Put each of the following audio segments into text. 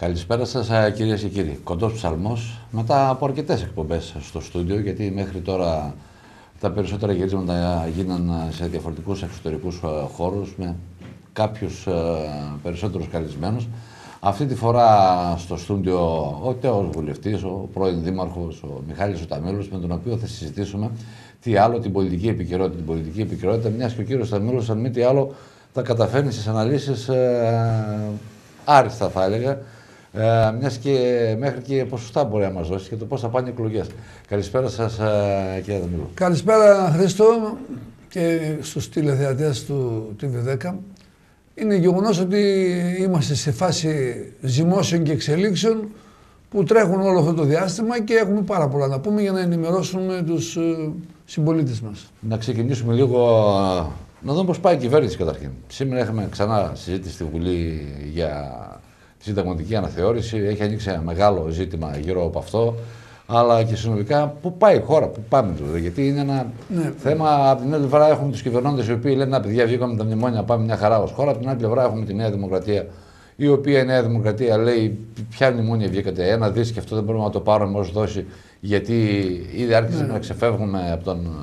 Καλησπέρα σας κυρίες και κύριοι. Κοντός ψαλμός μετά από αρκετές εκπομπές στο στούντιο, γιατί μέχρι τώρα τα περισσότερα γυρίσματα γίναν σε διαφορετικούς εξωτερικούς χώρους με κάποιους περισσότερους καλεσμένους. Αυτή τη φορά στο στούντιο ο τέος βουλευτής, ο πρώην δήμαρχος, ο Μιχάλης Σταμίλος, με τον οποίο θα συζητήσουμε τι άλλο, την πολιτική επικαιρότητα, μιας και ο κύριος Σταμίλος, αν μη τι άλλο, θα καταφέρνει στις αναλύσεις άριστα, θα έλεγα, μιας και μέχρι και ποσοστά μπορεί να μας δώσει και το πώς θα πάνε οι εκλογές. Καλησπέρα σας, κύριε Σταμίλο. Καλησπέρα, Χρήστο, και στους τηλεθεατές του TV10. Είναι γεγονός ότι είμαστε σε φάση ζυμώσεων και εξελίξεων που τρέχουν όλο αυτό το διάστημα και έχουμε πάρα πολλά να πούμε για να ενημερώσουμε τους συμπολίτες μας. Να ξεκινήσουμε λίγο, να δούμε πώς πάει η κυβέρνηση καταρχήν. Σήμερα έχουμε ξανά συζήτηση στη Βουλή για τη συνταγματική αναθεώρηση. Έχει ανοίξει ένα μεγάλο ζήτημα γύρω από αυτό. Αλλά και συνολικά, πού πάει η χώρα, πού πάμε δηλαδή. Γιατί είναι ένα θέμα. Από την άλλη πλευρά έχουμε τους κυβερνώντες οι οποίοι λένε: να, παιδιά, βγήκαμε τα μνημόνια, πάμε μια χαρά ως χώρα. Από την άλλη πλευρά έχουμε τη Νέα Δημοκρατία, η οποία η Νέα Δημοκρατία λέει: ποια μνημόνια βγήκατε, ένα δις και αυτό δεν μπορούμε να το πάρουμε ως δόση, γιατί ήδη άρχισε να ξεφεύγουμε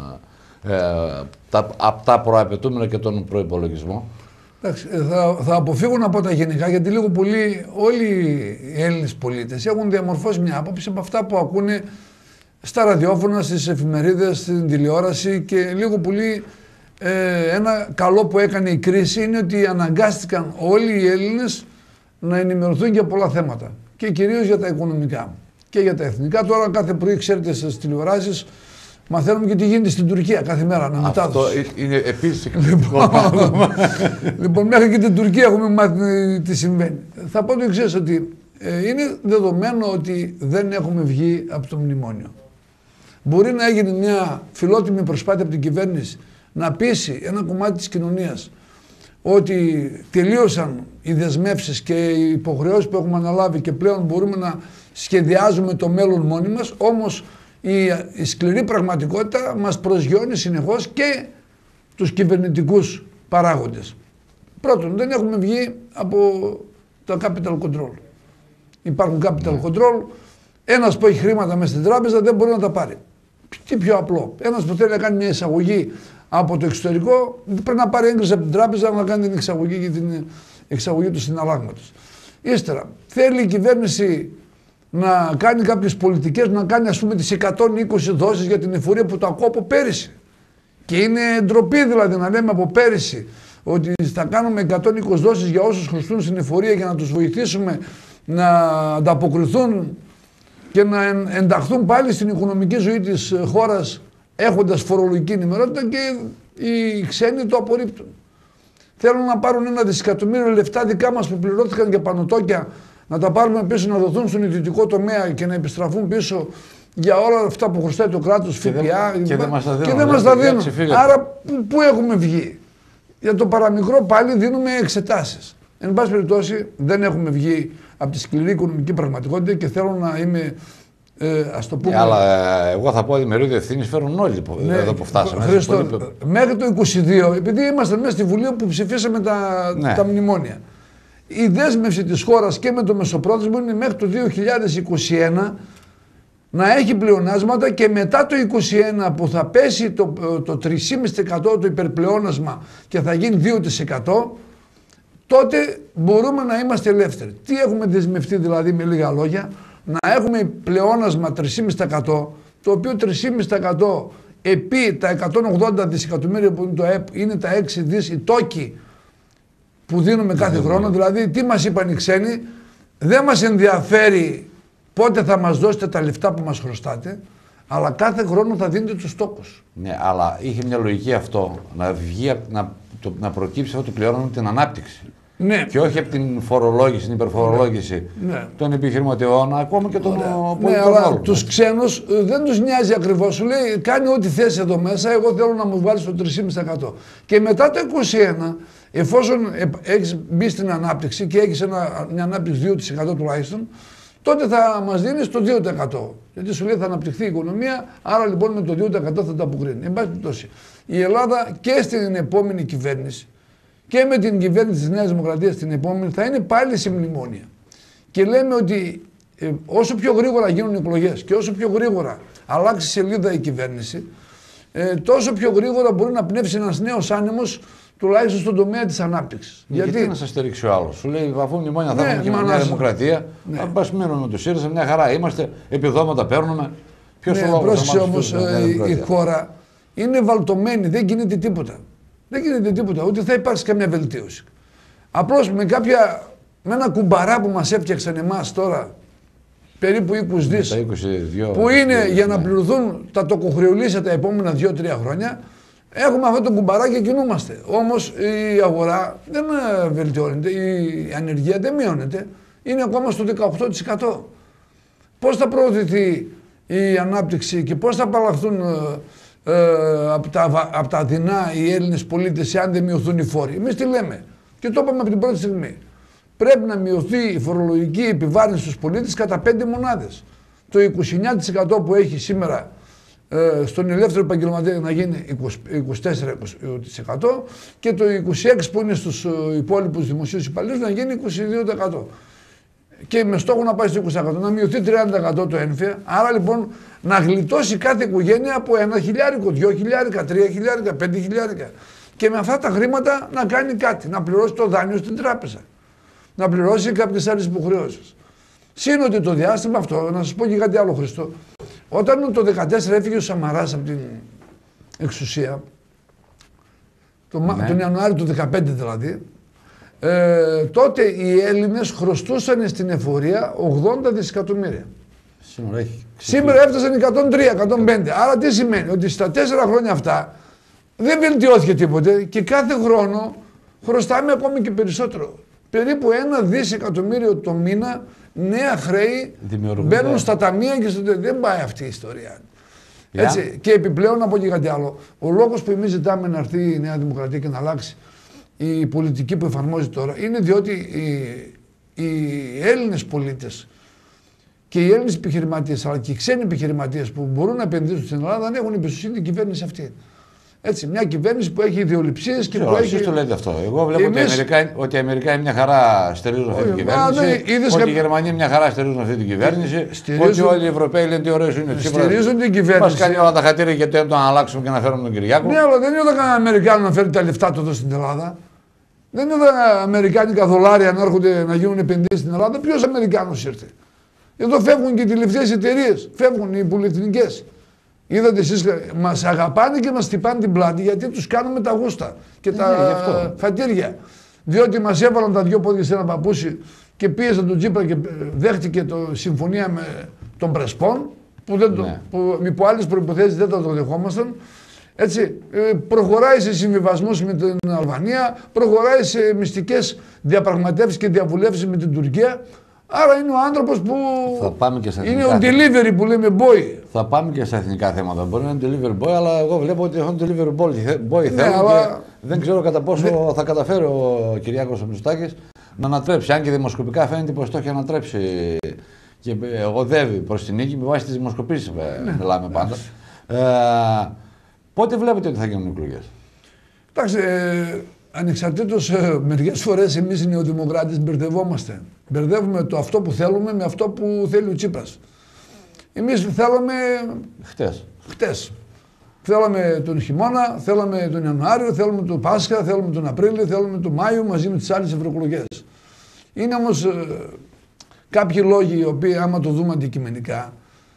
από τα προαπαιτούμενα και τον προϋπολογισμό. Εντάξει, θα αποφύγω να πω τα γενικά, γιατί λίγο πολύ όλοι οι Έλληνες πολίτες έχουν διαμορφώσει μια άποψη από αυτά που ακούνε στα ραδιόφωνα, στις εφημερίδες, στην τηλεόραση, και λίγο πολύ ένα καλό που έκανε η κρίση είναι ότι αναγκάστηκαν όλοι οι Έλληνες να ενημερωθούν για πολλά θέματα και κυρίως για τα οικονομικά και για τα εθνικά. Τώρα κάθε πρωί, ξέρετε, στις τηλεοράσεις μαθαίνουμε και τι γίνεται στην Τουρκία κάθε μέρα. Αυτό είναι επίσης λοιπόν, μέχρι και την Τουρκία έχουμε μάθει τι συμβαίνει. Θα πω το εξής, ότι είναι δεδομένο ότι δεν έχουμε βγει από το μνημόνιο. Μπορεί να έγινε μια φιλότιμη προσπάθεια από την κυβέρνηση να πείσει ένα κομμάτι της κοινωνίας ότι τελείωσαν οι δεσμεύσεις και οι υποχρεώσεις που έχουμε αναλάβει και πλέον μπορούμε να σχεδιάζουμε το μέλλον μόνοι μας, όμως η σκληρή πραγματικότητα μας προσγειώνει συνεχώς και τους κυβερνητικούς παράγοντες. Πρώτον, δεν έχουμε βγει από το capital control. Υπάρχουν capital control, ένας που έχει χρήματα μέσα στην τράπεζα δεν μπορεί να τα πάρει. Τι πιο απλό. Ένας που θέλει να κάνει μια εισαγωγή από το εξωτερικό πρέπει να πάρει έγκριση από την τράπεζα να κάνει την εξαγωγή και την εξαγωγή του συναλλάγματος. Ύστερα, θέλει η κυβέρνηση να κάνει κάποιες πολιτικές, να κάνει ας πούμε τις 120 δόσεις για την εφορία που το ακούω από πέρυσι. Και είναι ντροπή δηλαδή να λέμε από πέρυσι ότι θα κάνουμε 120 δόσεις για όσους χρωστούν στην εφορία για να τους βοηθήσουμε να ανταποκριθούν και να ενταχθούν πάλι στην οικονομική ζωή της χώρας έχοντας φορολογική ενημερότητα, και οι ξένοι το απορρίπτουν. Θέλουν να πάρουν 1 δισεκατομμύριο λεφτά δικά μας που πληρώθηκαν για πανωτόκια, να τα πάρουμε πίσω, να δοθούν στον ιδιωτικό τομέα και να επιστραφούν πίσω για όλα αυτά που χρωστάει το κράτος, ΦΠΑ, και δεν μας τα δίνουν. Άρα πού έχουμε βγει? Για το παραμικρό πάλι δίνουμε εξετάσεις. Εν πάση περιπτώσει δεν έχουμε βγει από τη σκληρή οικονομική πραγματικότητα και θέλω να είμαι, ας το πούμε... αλλά εγώ θα πω ότι μερίδιο ευθύνης φέρουν όλοι εδώ που φτάσαμε. Χρήστο, μέχρι το 22, επειδή είμαστε μέσα στη Βουλή που ψηφίσαμε τα μνημόνια, η δέσμευση της χώρας και με το μεσοπρόθεσμο είναι μέχρι το 2021 να έχει πλεονάσματα, και μετά το 2021 που θα πέσει το 3,5% το υπερπλεόνασμα και θα γίνει 2%, τότε μπορούμε να είμαστε ελεύθεροι. Τι έχουμε δεσμευτεί δηλαδή, με λίγα λόγια? Να έχουμε πλεόνασμα 3,5%, το οποίο 3,5% επί τα 180 δισεκατομμύρια που είναι το ΕΠ είναι τα 6 δις οι τόκοι που δίνουμε κάθε χρόνο. Δηλαδή, τι μας είπαν οι ξένοι? Δεν μας ενδιαφέρει πότε θα μας δώσετε τα λεφτά που μας χρωστάτε, αλλά κάθε χρόνο θα δίνετε τους τόκους. Ναι, αλλά είχε μια λογική αυτό, να προκύψει αυτό το πλεόνασμα την ανάπτυξη. Ναι. Και όχι από την φορολόγηση, την υπερφορολόγηση των επιχειρηματιών, ακόμα και των πολιτών. Ναι, αλλά τους ξένους δεν τους νοιάζει ακριβώς. Σου λέει, κάνει ό,τι θες εδώ μέσα, εγώ θέλω να μου βάλεις το 3,5%. Και μετά το 2021, εφόσον έχεις μπει στην ανάπτυξη και έχεις μια ανάπτυξη 2% τουλάχιστον, τότε θα μας δίνεις το 2%. Γιατί σου λέει θα αναπτυχθεί η οικονομία, άρα λοιπόν με το 2% θα τα αποκρίνει. Εν πάση περιπτώσει, η Ελλάδα και στην επόμενη κυβέρνηση και με την κυβέρνηση της Νέας Δημοκρατίας την επόμενη θα είναι πάλι σε μνημόνια. και λέμε ότι όσο πιο γρήγορα γίνουν οι εκλογές και όσο πιο γρήγορα αλλάξει σελίδα η κυβέρνηση, τόσο πιο γρήγορα μπορεί να πνεύσει ένας νέος άνεμος, τουλάχιστον στον τομέα της ανάπτυξης. Γιατί να σας στηρίξει ο άλλος. Σου λέει αφού μνημόνια θα έχουμε και μια δημοκρατία, ας μείνουμε με το ΣΥΡΙΖΑ, μια χαρά είμαστε, επιδόματα παίρνουμε. Ποιος ο λόγος πρόσεξε όμως, η χώρα είναι βαλτωμένη, δεν γίνεται τίποτα. Δεν γίνεται τίποτα, ούτε θα υπάρξει καμία βελτίωση. Απλώς με ένα κουμπαρά που μας έφτιαξαν εμάς τώρα, περίπου 20 δις, που είναι για να πληρωθούν τα τοκοχρεωλήσια τα επόμενα 2-3 χρόνια, έχουμε αυτό το κουμπαρά και κινούμαστε. Όμως η αγορά δεν βελτιώνεται, η ανεργία δεν μειώνεται, είναι ακόμα στο 18%. Πώς θα προωθηθεί η ανάπτυξη και πώς θα απαλλαχθούν από τα δεινά οι Έλληνες πολίτες εάν δεν μειωθούν οι φόροι? Εμείς τι λέμε και το είπαμε από την πρώτη στιγμή. Πρέπει να μειωθεί η φορολογική επιβάρυνση στους πολίτες κατά 5 μονάδες. Το 29% που έχει σήμερα στον ελεύθερο επαγγελματία να γίνει 24% και το 26% που είναι στους υπόλοιπους δημοσίους υπαλλήλους να γίνει 22%. Και με στόχο να πάει στο 20%, να μειωθεί 30% το έμφυα. Άρα λοιπόν να γλιτώσει κάθε οικογένεια από 1 χιλιάρικο, 2 χιλιάρικα, 3 χιλιάρικα, 5 χιλιάρικα. Και με αυτά τα χρήματα να κάνει κάτι, να πληρώσει το δάνειο στην τράπεζα. Να πληρώσει κάποιες άλλες υποχρεώσεις. Σύνοτι το διάστημα αυτό, να σας πω και κάτι άλλο, Χριστό. Όταν το 2014 έφυγε ο Σαμαράς από την εξουσία, τον Ιανουάριο του 2015 δηλαδή, τότε οι Έλληνες χρωστούσαν στην εφορία 80 δισεκατομμύρια. Σήμερα έφτασαν 103-105. Άρα τι σημαίνει? Ότι στα 4 χρόνια αυτά δεν βελτιώθηκε τίποτε και κάθε χρόνο χρωστάμε ακόμη και περισσότερο. Περίπου 1 δισεκατομμύριο το μήνα νέα χρέη μπαίνουν στα ταμεία και δεν πάει αυτή η ιστορία. Έτσι. Και επιπλέον να πω και κάτι άλλο. Ο λόγος που εμείς ζητάμε να έρθει η Νέα Δημοκρατία και να αλλάξει η πολιτική που εφαρμόζει τώρα είναι διότι οι Έλληνες πολίτες και οι Έλληνες επιχειρηματίες αλλά και οι ξένοι επιχειρηματίες που μπορούν να επενδύσουν στην Ελλάδα δεν έχουν εμπιστοσύνη την κυβέρνηση αυτή. Έτσι, μια κυβέρνηση που έχει ιδεολειψίες και που έχει... Εσείς το λέτε αυτό. Εγώ βλέπω ότι οι Αμερικανοί μια χαρά στερίζουν αυτή την κυβέρνηση, ότι οι Γερμανοί μια χαρά στερίζουν αυτή την κυβέρνηση, ότι όλοι οι Ευρωπαίοι λένε τι ωραίος είναι ο Τσίπρας. Στηρίζουν την κυβέρνηση. Μας κάνει όλα τα χατήρια γιατί να τον αλλάξουμε και να φέρουμε τον Κυριάκο. Ναι, αλλά δεν είδα κανένα Αμερικάνο να φέρει τα λεφτά του εδώ στην Ελλάδα. Δεν είδα αμερικάνικα δολάρια να έρχονται να γίνουν επενδύσεις στην Ελλάδα. Ποιος Αμερικάνος ήρθε? Εδώ φεύγουν και οι τηλευταίες εταιρείες, φεύγουν οι πολυεθνικές. Είδατε εσείς, μας αγαπάνε και μας χτυπάνε την πλάτη γιατί τους κάνουμε τα γούστα και τα χατήρια. Διότι μας έβαλαν τα 2 πόδια σε ένα παπούσι και πίεσαν τον Τσίπρα και δέχτηκε συμφωνία με τον Πρεσπών που υπό άλλες προϋποθέσεις δεν θα το δεχόμασταν. Έτσι, προχωράει σε συμβιβασμούς με την Αλβανία, προχωράει σε μυστικές διαπραγματεύσεις και διαβουλεύσεις με την Τουρκία. Άρα είναι ο άνθρωπος που είναι ο delivery που λέμε boy. Θα πάμε και στα εθνικά θέματα. Μπορεί να είναι delivery boy, αλλά εγώ βλέπω ότι έχουν delivery boy ναι, αλλά... και δεν ξέρω κατά πόσο θα καταφέρει ο Κυριάκος ο Μητσοτάκης να ανατρέψει. Αν και δημοσκοπικά φαίνεται πως το έχει ανατρέψει και οδεύει προς την νίκη με βάση τις δημοσκοπήσεις μιλάμε πάντα. Πότε βλέπετε ότι θα γίνουν οι εκλογές? Εντάξει, ανεξαρτήτως μερικές φορές εμείς οι νεοδημοκράτες μπερδευόμαστε. Μπερδεύουμε το αυτό που θέλουμε με αυτό που θέλει ο Τσίπρας. Εμείς θέλαμε χτες. Θέλαμε τον χειμώνα, θέλαμε τον Ιανουάριο, θέλουμε τον Πάσχα, θέλουμε τον Απρίλιο, θέλουμε τον Μάιο μαζί με τις άλλες ευρωεκλογές. Είναι όμως κάποιοι λόγοι οι οποίοι άμα το δούμε αντικειμενικά,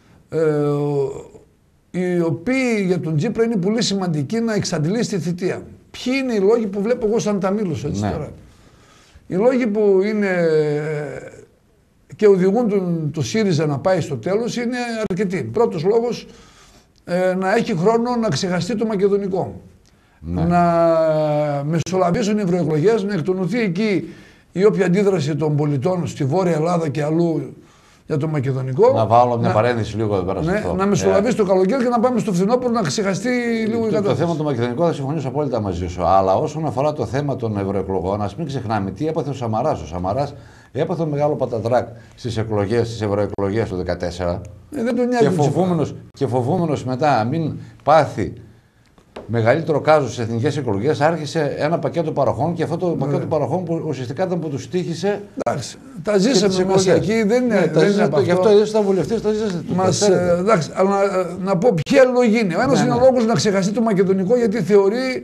οι οποίοι για τον Τσίπρα είναι πολύ σημαντικοί να εξαντλήσει τη θητεία. Ποιοι είναι οι λόγοι που βλέπω εγώ σαν Ταμίλος έτσι τώρα? Οι λόγοι που είναι και οδηγούν το ΣΥΡΙΖΑ να πάει στο τέλος είναι αρκετοί. Πρώτος λόγος, να έχει χρόνο να ξεχαστεί το μακεδονικό. Ναι. Να μεσολαβήσουν οι ευρωεκλογές, να εκτονωθεί εκεί η όποια αντίδραση των πολιτών στη Βόρεια Ελλάδα και αλλού για το μακεδονικό. Να βάλω μια παρένθεση λίγο εδώ πέρα σε αυτό. Να μεσολαβήσει το καλοκαίρι και να πάμε στο φθινόπωρο να ξεχαστεί λίγο η κατάσταση. Το θέμα του μακεδονικού θα συμφωνήσω απόλυτα μαζί σου. Αλλά όσον αφορά το θέμα των ευρωεκλογών, ας μην ξεχνάμε τι έπαθε ο Σαμαράς. Ο Σαμαράς έπαθε μεγάλο πατατράκ στις ευρωεκλογές του 2014. Δεν τον νοιάζει. Και φοβούμενος μετά μην πάθει μεγαλύτερο κάζο στις εθνικές εκλογές, άρχισε ένα πακέτο παροχών και αυτό το πακέτο παροχών που ουσιαστικά ήταν που τους τύχησε. Εντάξει, τα ζήσαμε μέσα εκεί, δεν είναι, γι' αυτό εσείς ήταν βουλευτές, τα ζήσατε. Εντάξει, αλλά να πω ποια λόγη είναι. Ο ένας είναι ο λόγος να ξεχαστεί το μακεδονικό, γιατί θεωρεί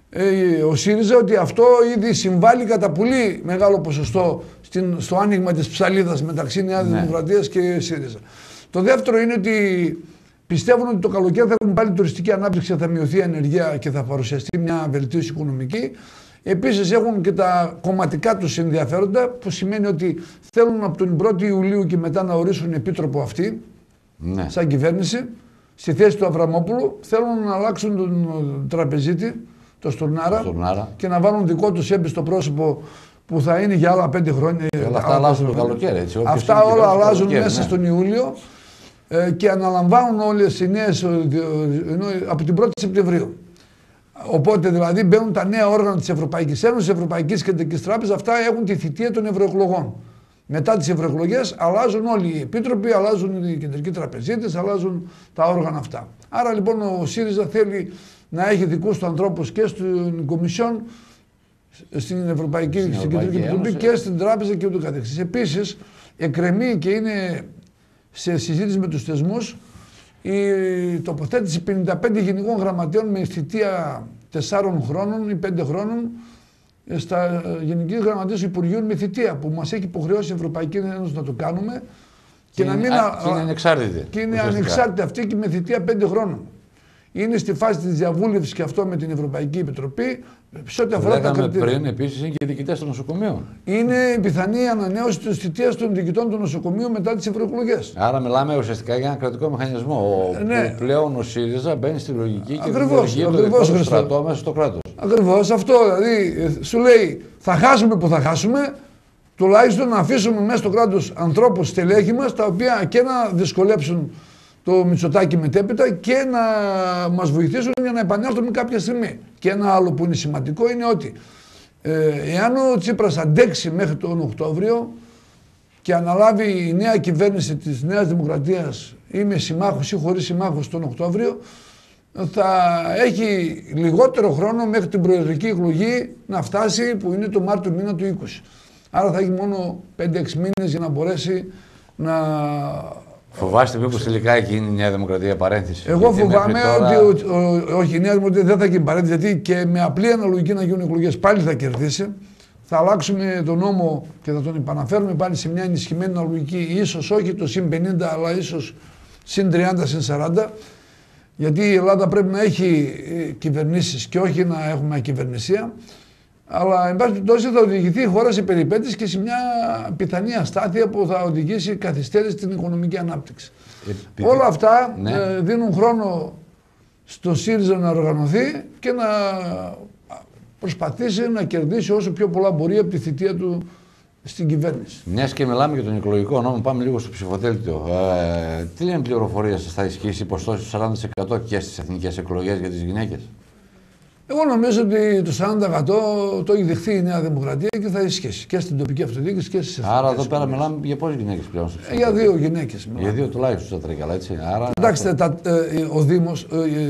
ο ΣΥΡΙΖΑ ότι αυτό ήδη συμβάλλει κατά πολύ μεγάλο ποσοστό στο άνοιγμα της ψαλίδας μεταξύ Νέας Δημοκρατίας και ΣΥΡΙΖΑ. Το δεύτερο είναι ότι πιστεύουν ότι το καλοκαίρι θα έχουν πάλι τουριστική ανάπτυξη, θα μειωθεί η ανεργία και θα παρουσιαστεί μια βελτίωση οικονομική. Επίσης έχουν και τα κομματικά τους ενδιαφέροντα, που σημαίνει ότι θέλουν από τον 1η Ιουλίου και μετά να ορίσουν επίτροπο αυτοί, σαν κυβέρνηση, στη θέση του Αβραμόπουλου. Θέλουν να αλλάξουν τον τραπεζίτη, τον Στουρνάρα, και να βάλουν δικό τους έμπιστο πρόσωπο που θα είναι για άλλα 5 χρόνια. Όλα αυτά αλλάζουν το καλοκαίρι. Έτσι, αυτά όλα αλλάζουν μέσα στον Ιούλιο και αναλαμβάνουν όλες οι νέες από την 1η Σεπτεμβρίου. Οπότε δηλαδή μπαίνουν τα νέα όργανα της Ευρωπαϊκής Ένωσης, της Ευρωπαϊκής Κεντρικής Τράπεζας, αυτά έχουν τη θητεία των ευρωεκλογών. Μετά τις ευρωεκλογές αλλάζουν όλοι οι επίτροποι, αλλάζουν οι κεντρικοί τραπεζίτες, αλλάζουν τα όργανα αυτά. Άρα λοιπόν ο ΣΥΡΙΖΑ θέλει να έχει δικούς του ανθρώπους και στην Κομισιόν, στην Ευρωπαϊκή Κεντρική Επιτροπή και στην Τράπεζα και ούτω καθεξής. Επίσης, εκκρεμεί και είναι σε συζήτηση με τους θεσμούς η τοποθέτηση 55 γενικών γραμματέων με θητεία 4 χρόνων ή 5 χρόνων στα γενικές γραμματείες Υπουργείων με θητεία, που μας έχει υποχρεώσει η Ευρωπαϊκή Ένωση να το κάνουμε. Και είναι ανεξάρτητη. Και είναι ανεξάρτητη αυτή και με θητεία 5 χρόνων. Είναι στη φάση της διαβούλευσης και αυτό με την Ευρωπαϊκή Επιτροπή. Σε ό,τι αφορά τα κριτήρια. Πριν επίσης είναι και οι διοικητές των νοσοκομείων. Είναι η πιθανή ανανέωση της θητείας των διοικητών των νοσοκομείων μετά τις ευρωεκλογές. Άρα μιλάμε ουσιαστικά για ένα κρατικό μηχανισμό. Που πλέον ο ΣΥΡΙΖΑ μπαίνει στη λογική και δημιουργεί το δικό του στρατό μέσα στο κράτος. Ακριβώς αυτό. Δηλαδή σου λέει θα χάσουμε που θα χάσουμε, τουλάχιστον να αφήσουμε μέσα στο κράτος ανθρώπους στελέχη μας, τα οποία και να δυσκολέψουν το Μητσοτάκη μετέπειτα και να μας βοηθήσουν για να επανέλθουμε κάποια στιγμή. Και ένα άλλο που είναι σημαντικό είναι ότι εάν ο Τσίπρας αντέξει μέχρι τον Οκτώβριο και αναλάβει η νέα κυβέρνηση της Νέας Δημοκρατίας ή με συμμάχους ή χωρίς συμμάχους τον Οκτώβριο, θα έχει λιγότερο χρόνο μέχρι την προεδρική εκλογή να φτάσει, που είναι το Μάρτιο μήνα του 20. Άρα θα έχει μόνο 5-6 μήνες για να μπορέσει να... Φοβάστε μήπως τελικά εκεί είναι η Νέα Δημοκρατία παρένθεση? Εγώ φοβάμαι ότι όχι, η Νέα Δημοκρατία δεν θα γίνει παρένθεση, γιατί και με απλή αναλογική να γίνουν εκλογές πάλι θα κερδίσει. Θα αλλάξουμε τον νόμο και θα τον επαναφέρουμε πάλι σε μια ενισχυμένη αναλογική, ίσως όχι το συν 50, αλλά ίσως συν 30, συν 40. Γιατί η Ελλάδα πρέπει να έχει κυβερνήσεις και όχι να έχουμε ακυβερνησία. Αλλά εν πάση περιπτώσει θα οδηγηθεί η χώρα σε περιπέτειες και σε μια πιθανή αστάθεια που θα οδηγήσει καθυστέρηση στην οικονομική ανάπτυξη. Όλα αυτά δίνουν χρόνο στο ΣΥΡΙΖΑ να οργανωθεί και να προσπαθήσει να κερδίσει όσο πιο πολλά μπορεί από τη θητεία του στην κυβέρνηση. Μιας και μιλάμε για τον εκλογικό νόμο, πάμε λίγο στο ψηφοδέλτιο. Τι λένε πληροφορίες, θα ισχύσει ποσοστό 40% και στις εθνικές εκλογές για τις γυναίκες? Εγώ νομίζω ότι το 40% το έχει δεχθεί η Νέα Δημοκρατία και θα ισχύσει και στην τοπική αυτοδιοίκηση και στις εθνικές. Άρα εδώ πέρα μιλάμε για πόσες γυναίκες πλέον στο ψηφοδέλτιο? Για 2 γυναίκες. Για 2 τουλάχιστον θα τρέχει, έτσι. Άρα... Κοιτάξτε, ο Δήμος,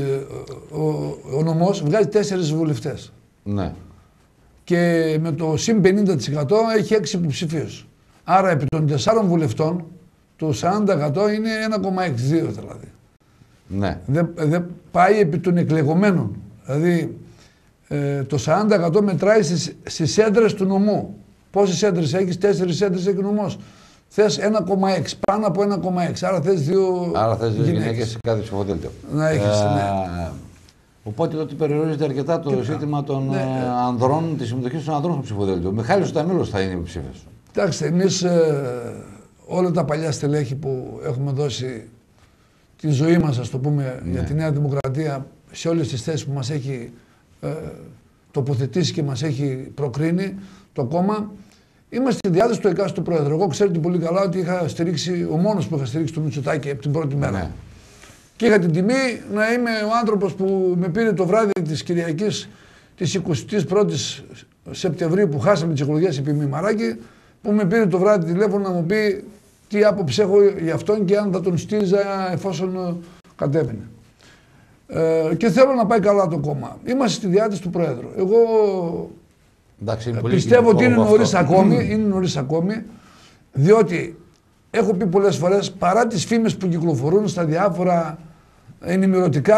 ο νομός βγάζει 4 βουλευτές. Ναι. Και με το συν 50% έχει 6 υποψηφίους. Άρα επί των 4 βουλευτών το 40% είναι 1,62 δηλαδή. Ναι. Δεν πάει επί των εκλεγωμένων. Δηλαδή το 40% μετράει στις έδρες του νομού. Πόσες έδρες έχεις? 4 έδρες έχει ο νομός. Θες 1,6, πάνω από 1,6. Άρα θες 2 γυναίκες σε κάθε ψηφοδέλτιο. Να έχεις, ναι. Οπότε τότε περιορίζεται αρκετά το ζήτημα των ανδρών, τη συμμετοχή των ανδρών στο ψηφοδέλτιο. Μιχάλης Σταμίλος θα είναι υποψήφιος. Κοιτάξτε, εμείς όλα τα παλιά στελέχη που έχουμε δώσει τη ζωή μας, ας το πούμε, για τη Νέα Δημοκρατία, σε όλες τις θέσεις που μας έχει τοποθετήσει και μας έχει προκρίνει το κόμμα, είμαστε στη διάθεση του εκάστοτε πρόεδρου. Εγώ ξέρετε πολύ καλά ότι είχα στηρίξει, ο μόνος που είχα στηρίξει το Μητσοτάκη από την πρώτη μέρα. Ναι. Και είχα την τιμή να είμαι ο άνθρωπος που με πήρε το βράδυ της Κυριακής της 21ης Σεπτεμβρίου που χάσαμε τις εκλογές επί Μημαράκη, που με πήρε το βράδυ τηλέφωνο να μου πει τι άποψη έχω για αυτόν και αν θα τον στήριζα εφόσον κατέβαινε. Και θέλω να πάει καλά το κόμμα. Είμαστε στη διάθεση του Προέδρου. Εγώ εντάξει, πιστεύω ότι είναι νωρίς ακόμη, διότι έχω πει πολλές φορές, παρά τις φήμες που κυκλοφορούν στα διάφορα ενημερωτικά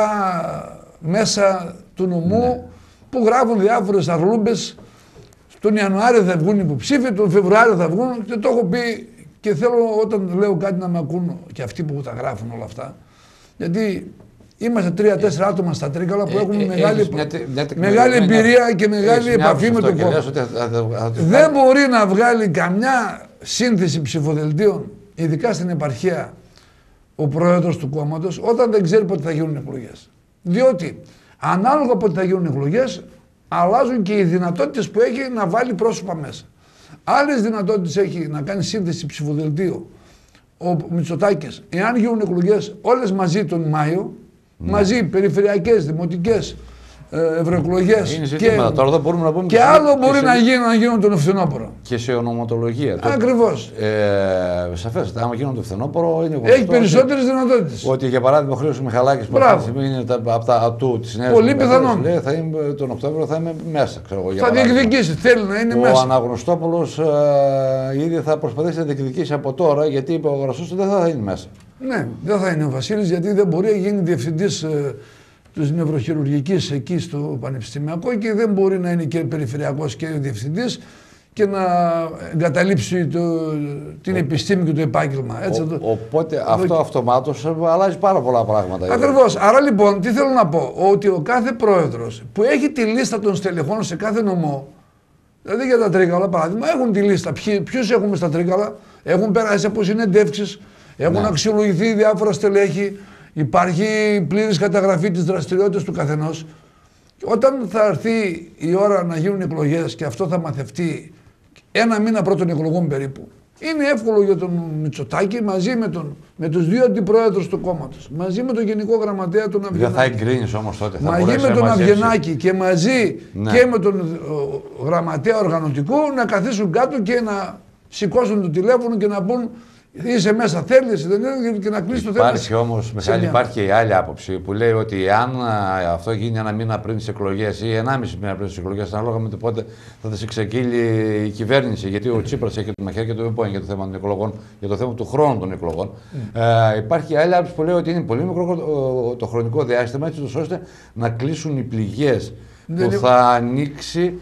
μέσα του νομού, ναι, που γράφουν διάφορες αρλούμπες, τον Ιανουάριο θα βγουν υποψήφοι, τον Φεβρουάριο θα βγουν, και το έχω πει και θέλω όταν λέω κάτι να με ακούν και αυτοί που τα γράφουν όλα αυτά. Γιατί είμαστε 3-4 άτομα στα Τρίκαλα που έχουν μεγάλη εμπειρία και μεγάλη επαφή με τον κόσμο. Δεν μπορεί να βγάλει καμιά σύνθεση ψηφοδελτίων, ειδικά στην επαρχία, ο πρόεδρος του κόμματος, όταν δεν ξέρει πότε θα γίνουν εκλογές. Διότι ανάλογα πότε θα γίνουν εκλογές, αλλάζουν και οι δυνατότητες που έχει να βάλει πρόσωπα μέσα. Άλλες δυνατότητες έχει να κάνει σύνθεση ψηφοδελτίου ο Μητσοτάκης, εάν γίνουν εκλογές όλες μαζί τον Μάιο, μαζί περιφερειακές, δημοτικές, ευρωεκλογές και άλλο μπορεί να γίνουν τον φθινόπωρο. Και σε ονοματολογία. Ακριβώς. Σαφέστατα, άμα γίνουν το φθινόπωρο είναι έχει περισσότερες δυνατότητες. Ότι για παράδειγμα ο Χρήστος Μιχαλάκης που αυτή τη στιγμή είναι από τα ατού της νέας πολύ πιθανόν. Τον Οκτώβριο θα είμαι μέσα. Ξέρω, θα διεκδικήσει, θέλει να είναι μέσα. Ο Αναγνωστόπουλος ήδη θα προσπαθήσει να διεκδικήσει από τώρα, γιατί είπε ο Γρασός ότι δεν θα είναι μέσα. Ναι, δεν θα είναι ο Βασίλης, γιατί δεν μπορεί να γίνει διευθυντής της νευροχειρουργικής εκεί στο Πανεπιστημιακό και δεν μπορεί να είναι και περιφερειακός και διευθυντής και να εγκαταλείψει την επιστήμη και το επάγγελμα. Οπότε αυτό αυτομάτως αλλάζει πάρα πολλά πράγματα. Ακριβώς. Άρα λοιπόν, τι θέλω να πω, ότι ο κάθε πρόεδρος που έχει τη λίστα των στελεχών σε κάθε νομό, δηλαδή για τα Τρίκαλα παράδειγμα, έχουν τη λίστα. Ποιους έχουμε στα Τρίκαλα, έχουν περάσει από συνεντεύξεις, έχουν αξιολογηθεί διάφορα στελέχη. Υπάρχει πλήρης καταγραφή της δραστηριότητας του καθενός. Όταν θα έρθει η ώρα να γίνουν εκλογές και αυτό θα μαθευτεί ένα μήνα πρώτων εκλογών περίπου, είναι εύκολο για τον Μητσοτάκη μαζί με τους δύο αντιπρόεδρους του κόμματος, μαζί με τον Γενικό Γραμματέα τον Αυγενάκη. Δεν θα εγκρίνεις όμως τότε. Μαζί με τον Αυγενάκη και μαζί και με τον Γραμματέα Οργανωτικού να καθίσουν κάτω και να σηκώσουν το τηλέφωνο και να πούν είσαι μέσα, θέλεις, δεν είναι, και να κλείσει το θέμα. Υπάρχει όμως, Μιχάλη, υπάρχει και η άλλη άποψη που λέει ότι αν αυτό γίνει ένα μήνα πριν τις εκλογές ή 1,5 μήνα πριν τις εκλογές, ανάλογα με το πότε θα τις ξεκύλει η κυβέρνηση, γιατί ο Τσίπρας έχει το μαχαίρι και το είπε για το θέμα των εκλογών, για το θέμα του χρόνου των εκλογών. Υπάρχει άλλη άποψη που λέει ότι είναι πολύ μικρό το χρονικό διάστημα, έτσι ώστε να κλείσουν οι πληγές που θα ανοίξει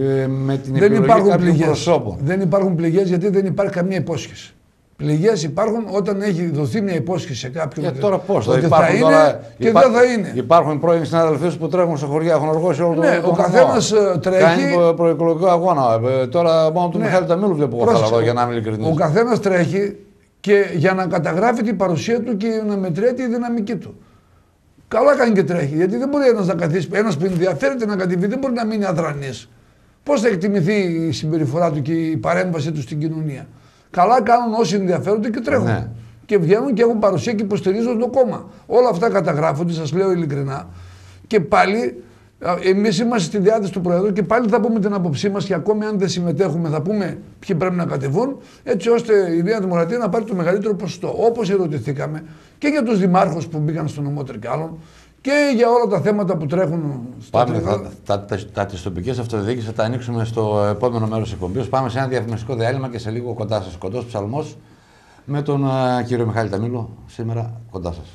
με την επιλογή κάποιων προσώπων. Δεν υπάρχουν πληγές γιατί δεν υπάρχει καμία υπόσχεση. Πληγές υπάρχουν όταν έχει δοθεί μια υπόσχεση σε κάποιον. Τώρα πώς θα είναι τώρα, και δεν θα είναι. Υπάρχουν πρώην συνάδελφοί που τρέχουν σε χωριά, έχουν οργώσει όλο τον ο καθένας τρέχει. Κάνει προεκλογικό αγώνα. Τώρα μόνο του Μιχάλη Ταμίλου βλέπω εγώ χαλαρό, για να είμαι ειλικρινής. Ο καθένας τρέχει και για να καταγράφει την παρουσία του και να μετριέται τη δυναμική του. Καλά κάνει και τρέχει, γιατί δεν μπορεί ένας να καθίσει. Ένας που ενδιαφέρεται να κατηβεί δεν μπορεί να μείνει αδρανής. Πώς θα εκτιμηθεί η συμπεριφορά του και η παρέμβαση του στην κοινωνία. Καλά κάνουν όσοι ενδιαφέρονται και τρέχουν. Ναι. Και βγαίνουν και έχουν παρουσία και υποστηρίζουν το κόμμα. Όλα αυτά καταγράφονται, σας λέω ειλικρινά. Και πάλι εμείς είμαστε στη διάθεση του Προέδρου και πάλι θα πούμε την άποψή μας και ακόμη αν δεν συμμετέχουμε θα πούμε ποιοι πρέπει να κατεβούν, έτσι ώστε η Νέα Δημοκρατία να πάρει το μεγαλύτερο ποσοστό. Όπως ερωτηθήκαμε και για τους δημάρχους που μπήκαν στο νομό Τρικάλων και για όλα τα θέματα που τρέχουν στα τις τοπικές αυτοδιοίκησεις θα τα ανοίξουμε στο επόμενο μέρος της εκπομπής. Πάμε σε ένα διαφημιστικό διάλειμμα και σε λίγο κοντά σας. Κοντός Ψαλμός με τον κύριο Μιχάλη Ταμίλο. Σήμερα κοντά σας.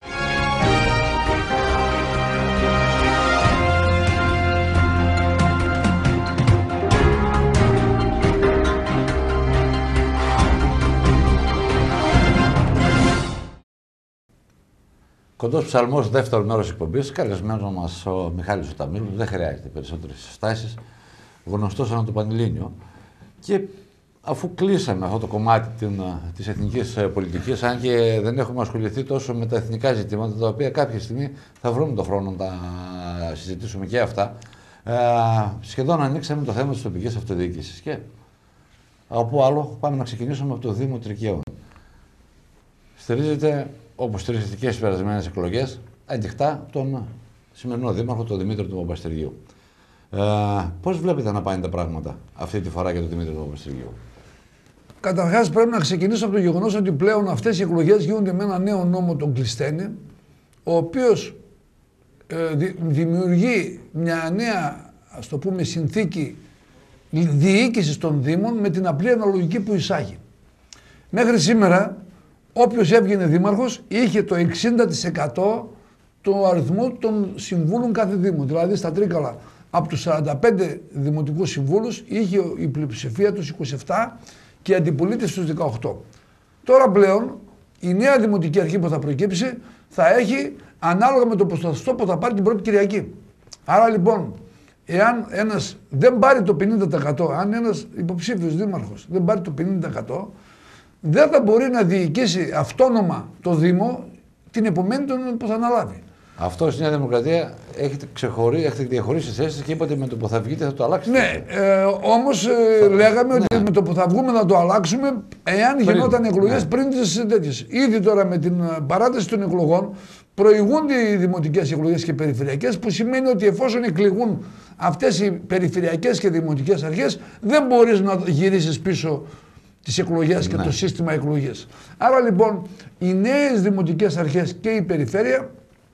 Κοντός Ψαλμός, δεύτερο μέρος εκπομπής. Καλεσμένος μας ο Μιχάλης Ταμίλου. Δεν χρειάζεται περισσότερες συστάσεις. Γνωστός ανά το Πανελλήνιο. Και αφού κλείσαμε αυτό το κομμάτι της εθνικής πολιτικής, αν και δεν έχουμε ασχοληθεί τόσο με τα εθνικά ζητήματα, τα οποία κάποια στιγμή θα βρούμε τον χρόνο να τα συζητήσουμε και αυτά, σχεδόν ανοίξαμε το θέμα της τοπικής αυτοδιοίκησης. Και από άλλο πάμε να ξεκινήσουμε από το Δήμο Τρικαίων. Στηρίζεται, όπως στηρίζεται και στις περασμένες εκλογές, ανοιχτά τον σημερινό δήμαρχο, τον Δημήτρη του Παπαστεργίου. Πώς βλέπετε να πάνε τα πράγματα αυτή τη φορά για τον Δημήτρη του Παπαστεργίου? Καταρχάς πρέπει να ξεκινήσω από το γεγονός ότι πλέον αυτές οι εκλογές γίνονται με ένα νέο νόμο, τον Κλειστένη, ο οποίος δημιουργεί μια νέα, ας το πούμε, συνθήκη διοίκησης των Δήμων με την απλή αναλογική που εισάγει. Μέχρι σήμερα, όποιος έβγαινε δήμαρχος είχε το 60% του αριθμού των συμβούλων κάθε Δήμου. Δηλαδή στα Τρίκαλα, από τους 45 δημοτικούς συμβούλους, είχε η πλειοψηφία τους 27 και η αντιπολίτευση τους 18. Τώρα πλέον, η νέα δημοτική αρχή που θα προκύψει θα έχει ανάλογα με το ποσοστό που θα πάρει την πρώτη Κυριακή. Άρα λοιπόν, εάν ένας δεν πάρει το 50%, αν ένας υποψήφιος δήμαρχος δεν πάρει το 50%, δεν θα μπορεί να διοικήσει αυτόνομα το Δήμο την επομένη που θα αναλάβει. Αυτό στη Νέα Δημοκρατία έχετε διαχωρίσει θέσεις και είπατε με το που θα βγείτε θα το αλλάξετε. Ναι, όμως λέγαμε ότι με το που θα βγούμε να το αλλάξουμε εάν γινόταν εκλογές πριν τις τέτοιες. Ήδη τώρα με την παράταση των εκλογών προηγούνται οι δημοτικές εκλογές και περιφερειακές, που σημαίνει ότι εφόσον εκλεγούν αυτές οι περιφερειακές και δημοτικές αρχές, δεν μπορείς να γυρίσεις πίσω τις εκλογές και το σύστημα εκλογής. Άρα λοιπόν οι νέες δημοτικές αρχές και η περιφέρεια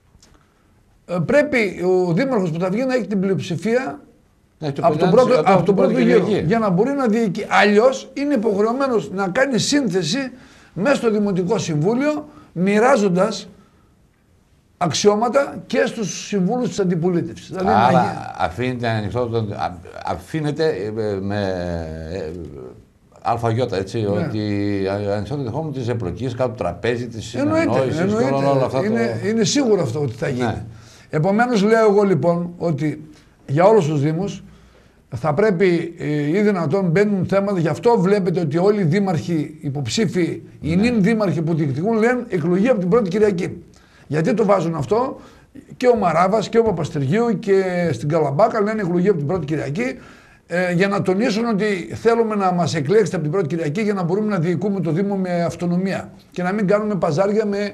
πρέπει ο δήμαρχος που θα βγει να έχει την πλειοψηφία από τον πρώτο γύρο για να μπορεί να διοικεί. Αλλιώς είναι υποχρεωμένος να κάνει σύνθεση μέσα στο Δημοτικό Συμβούλιο, μοιράζοντας αξιώματα και στους συμβούλους της αντιπολίτευσης. Δηλαδή άρα αφήνεται με αλφαγιώτα, έτσι, ναι, ότι ανοιχτό το δεχόμενο της εμπλοκής, κάτω τραπέζι, της συνεννόησης, όλα αυτά. Είναι σίγουρο αυτό ότι θα γίνει. Ναι. Επομένως λέω εγώ λοιπόν ότι για όλους τους Δήμους θα πρέπει ή δυνατόν μπαίνουν θέματα, γι' αυτό βλέπετε ότι όλοι οι δήμαρχοι υποψήφοι, οι νυν δήμαρχοι που διεκδικούν λένε εκλογή από την πρώτη Κυριακή. Γιατί το βάζουν αυτό? Και ο Μαράβας και ο Παπαστεργίου και στην Καλαμπάκα λένε εκλογή από την πρώτη Κυριακή, για να τονίσουν ότι θέλουμε να μας εκλέξετε από την πρώτη Κυριακή για να μπορούμε να διοικούμε το Δήμο με αυτονομία και να μην κάνουμε παζάρια με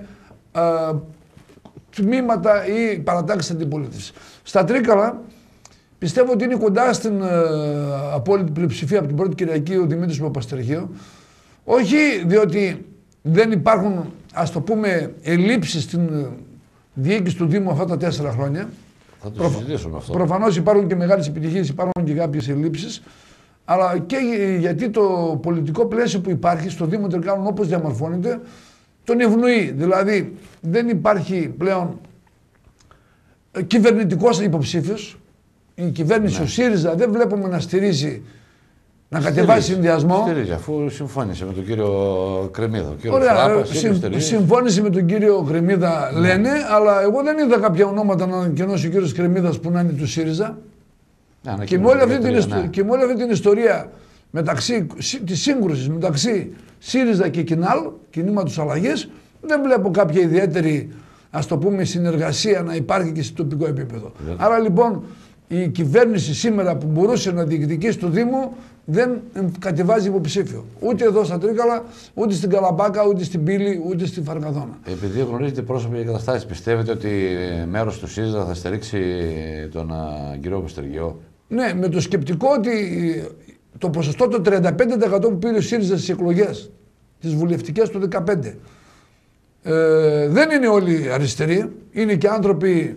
τμήματα ή παρατάξεις αντιπολίτευσης. Στα Τρίκαλα πιστεύω ότι είναι κοντά στην απόλυτη πλειοψηφία από την πρώτη Κυριακή ο Δημήτρης Παπαστεργίου. Όχι διότι δεν υπάρχουν, ας το πούμε, ελλείψεις στην διοίκηση του Δήμου αυτά τα 4 χρόνια. Θα το συζητήσουμε αυτό. Προφανώς υπάρχουν και μεγάλες επιτυχίες, υπάρχουν και κάποιες ελλείψεις, αλλά και γιατί το πολιτικό πλαίσιο που υπάρχει στο Δήμο Τρικάλων όπως διαμορφώνεται τον ευνοεί. Δηλαδή δεν υπάρχει πλέον κυβερνητικός υποψήφιος. Η κυβέρνηση, ο ΣΥΡΙΖΑ, δεν βλέπουμε να στηρίζει, να κατεβάσει συνδυασμό. Στηρίζει, αφού συμφώνησε με τον κύριο Κρεμίδα. Ωραία, συμφώνησε με τον κύριο Κρεμίδα, λένε, αλλά εγώ δεν είδα κάποια ονόματα να ανακοινώσει ο κύριος Κρεμίδας που να είναι του ΣΥΡΙΖΑ. Και με όλη αυτή την ιστορία της σύγκρουσης μεταξύ ΣΥΡΙΖΑ και ΚΙΝΑΛ, Κινήματος Αλλαγής, δεν βλέπω κάποια ιδιαίτερη, ας το πούμε, συνεργασία να υπάρχει και σε τοπικό επίπεδο. Άρα λοιπόν η κυβέρνηση σήμερα που μπορούσε να διεκδικήσει το Δήμο δεν κατεβάζει υποψήφιο. Ούτε εδώ στα Τρίκαλα, ούτε στην Καλαμπάκα, ούτε στην Πύλη, ούτε στη Φαρκαδόνα. Επειδή γνωρίζετε πρόσωποι και καταστάσεις, πιστεύετε ότι μέρος του ΣΥΡΙΖΑ θα στηρίξει τον κύριο Παπαστεργίου? Ναι, με το σκεπτικό ότι το ποσοστό το 35% που πήρε ο ΣΥΡΙΖΑ στις εκλογές, τις βουλευτικές του 2015, δεν είναι όλοι αριστεροί, είναι και άνθρωποι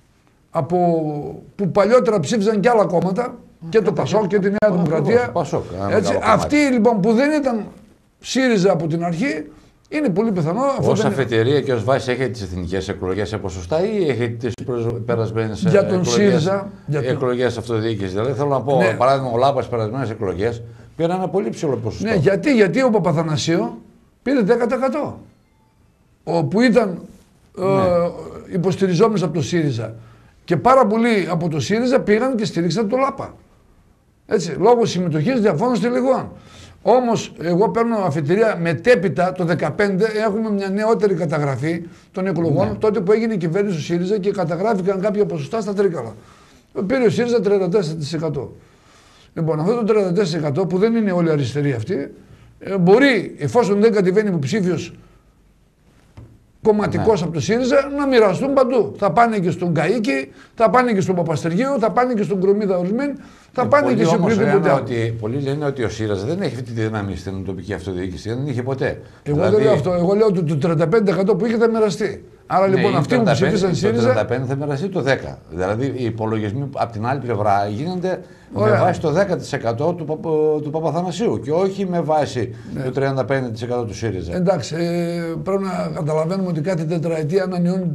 που παλιότερα ψήφιζαν και άλλα κόμματα, και το ΠΑΣΟΚ και τη Νέα Δημοκρατία. Αυτοί λοιπόν που δεν ήταν ΣΥΡΙΖΑ από την αρχή, είναι πολύ πιθανό. Ως αφετηρία και ως βάση έχετε τις εθνικές εκλογές σε ποσοστά ή έχετε τις περασμένες εκλογές αυτοδιοίκησης? Δηλαδή θέλω να πω, παράδειγμα, ο Λάπας περασμένες εκλογές πήρε ένα πολύ ψηλό ποσοστό. Ναι, γιατί ο Παπαθανασίου πήρε 10%. Που ήταν υποστηριζόμενος από το ΣΥΡΙΖΑ. Και πάρα πολλοί από το ΣΥΡΙΖΑ πήγαν και στηρίξαν το Λάπα. Έτσι, λόγω συμμετοχής διαφόρων στελεχών. Όμως, εγώ παίρνω αφετηρία μετέπειτα το 2015 έχουμε μια νεότερη καταγραφή των εκλογών, τότε που έγινε η κυβέρνηση του ΣΥΡΙΖΑ και καταγράφηκαν κάποια ποσοστά στα Τρίκαλα. Πήρε ο ΣΥΡΙΖΑ 34%. Λοιπόν, αυτό το 34% που δεν είναι όλοι αριστεροί αυτοί, μπορεί, εφόσον δεν κατεβαίνει υποψήφιος κομματικός από το ΣΥΡΙΖΑ, να μοιραστούν παντού. Θα πάνε και στον Καΐκη, θα πάνε και στον Παπαστεργίου, θα πάνε και στον Κρομίδα ορισμένοι, θα πάνε και σε οποιοδήποτε άλλο. Πολλοί λένε ότι ο ΣΥΡΙΖΑ δεν έχει αυτή τη δύναμη στην τοπική αυτοδιοίκηση, δεν είχε ποτέ. Εγώ δεν λέω αυτό. Εγώ λέω ότι το 35% που είχε θα μοιραστεί. Άρα λοιπόν αυτοί που ψηφίσαν ΣΥΡΙΖΑ. Το 35 θα μοιραστεί το 10. Δηλαδή οι υπολογισμοί από την άλλη πλευρά γίνονται με βάση το 10% του Παπαθανασίου και όχι με βάση το 35% του ΣΥΡΙΖΑ. Εντάξει, πρέπει να καταλαβαίνουμε ότι κάθε τετραετία ανανεώνει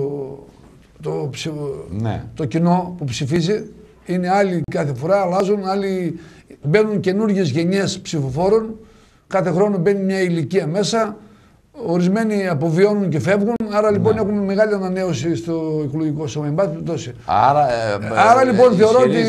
το κοινό που ψηφίζει. Είναι άλλοι κάθε φορά, αλλάζουν, άλλοι μπαίνουν καινούργιες γενιές ψηφοφόρων. Κάθε χρόνο μπαίνει μια ηλικία μέσα. Ορισμένοι αποβιώνουν και φεύγουν. Άρα λοιπόν έχουμε μεγάλη ανανέωση στο εκλογικό σώμα. Άρα λοιπόν θεωρώ ότι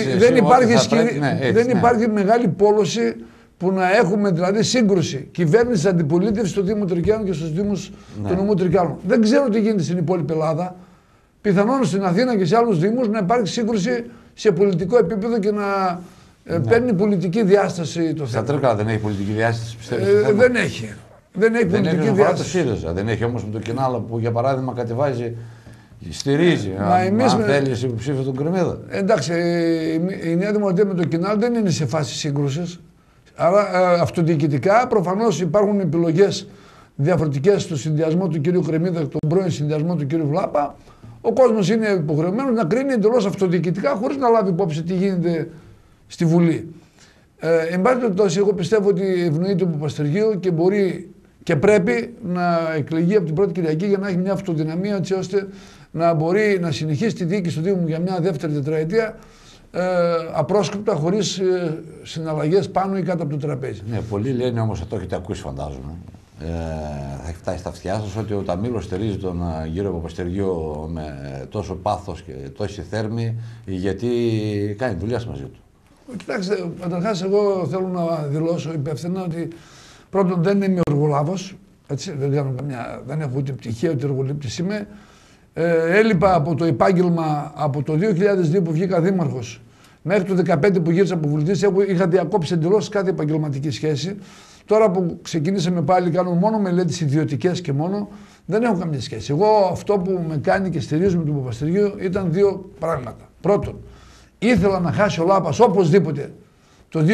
δεν υπάρχει μεγάλη πόλωση που να έχουμε δηλαδή σύγκρουση κυβέρνηση αντιπολίτευση στο Δήμο Τρικαίων και στους Δήμους του νομού Τρικαίων. Δεν ξέρω τι γίνεται στην υπόλοιπη Ελλάδα. Πιθανόν στην Αθήνα και σε άλλους Δήμους να υπάρχει σύγκρουση σε πολιτικό επίπεδο και να παίρνει πολιτική διάσταση το θέμα. Στα Τρίκαλα δεν έχει πολιτική διάσταση, πιστεύεις? Δεν έχει. Δεν έχει πολιτική διάσταση. Το ΣΥΡΙΖΑ. Δεν έχει όμως με το Κινάλο που για παράδειγμα κατεβάζει, στηρίζει. Αν θέλει υποψήφιο τον Κρεμίδα. Εντάξει, η Νέα Δημοκρατία με το Κινάλο δεν είναι σε φάση σύγκρουσης. Άρα αυτοδιοικητικά προφανώς υπάρχουν επιλογές διαφορετικές στο συνδυασμό του κ. Κρεμίδα και τον πρώην συνδυασμό του κ. Βλάπα. Ο κόσμος είναι υποχρεωμένος να κρίνει εντελώς αυτοδιοικητικά χωρίς να λάβει υπόψη τι γίνεται στη Βουλή. Εν πάση περιπτώσει, εγώ πιστεύω ότι ευνοείται ο Παπαστεριού και μπορεί και πρέπει να εκλεγεί από την πρώτη Κυριακή για να έχει μια αυτοδυναμία, έτσι ώστε να μπορεί να συνεχίσει τη διοίκηση του Δήμου για μια δεύτερη τετραετία απρόσκοπτα, χωρίς συναλλαγές πάνω ή κάτω από το τραπέζι. Ναι, πολλοί λένε όμως, θα το έχετε ακούσει φαντάζομαι, θα έχει φτάσει στα αυτιά σας, ότι ο Ταμήλος στηρίζει τον κύριο Παπαστεριού με τόσο πάθος και τόση θέρμη, γιατί κάνει δουλειάς μαζί του. Κοιτάξτε, καταρχάς εγώ θέλω να δηλώσω υπεύθυνα ότι πρώτον δεν είμαι εργολάβος, έτσι, δεν έχω ούτε πτυχία ούτε εργολήπτης είμαι. Έλειπα από το επάγγελμα από το 2002 που βγήκα δήμαρχος μέχρι το 2015 που γύρισα από βουλευτής, είχα διακόψει εντελώς κάθε επαγγελματική σχέση. Τώρα που ξεκινήσαμε πάλι, κάνω μόνο μελέτες ιδιωτικές και μόνο, δεν έχω καμία σχέση. Εγώ αυτό που με κάνει και στηρίζουμε τον Παπαστεριού ήταν δύο πράγματα. Πρώτον, ήθελα να χάσει ο Λάπας οπωσδήποτε το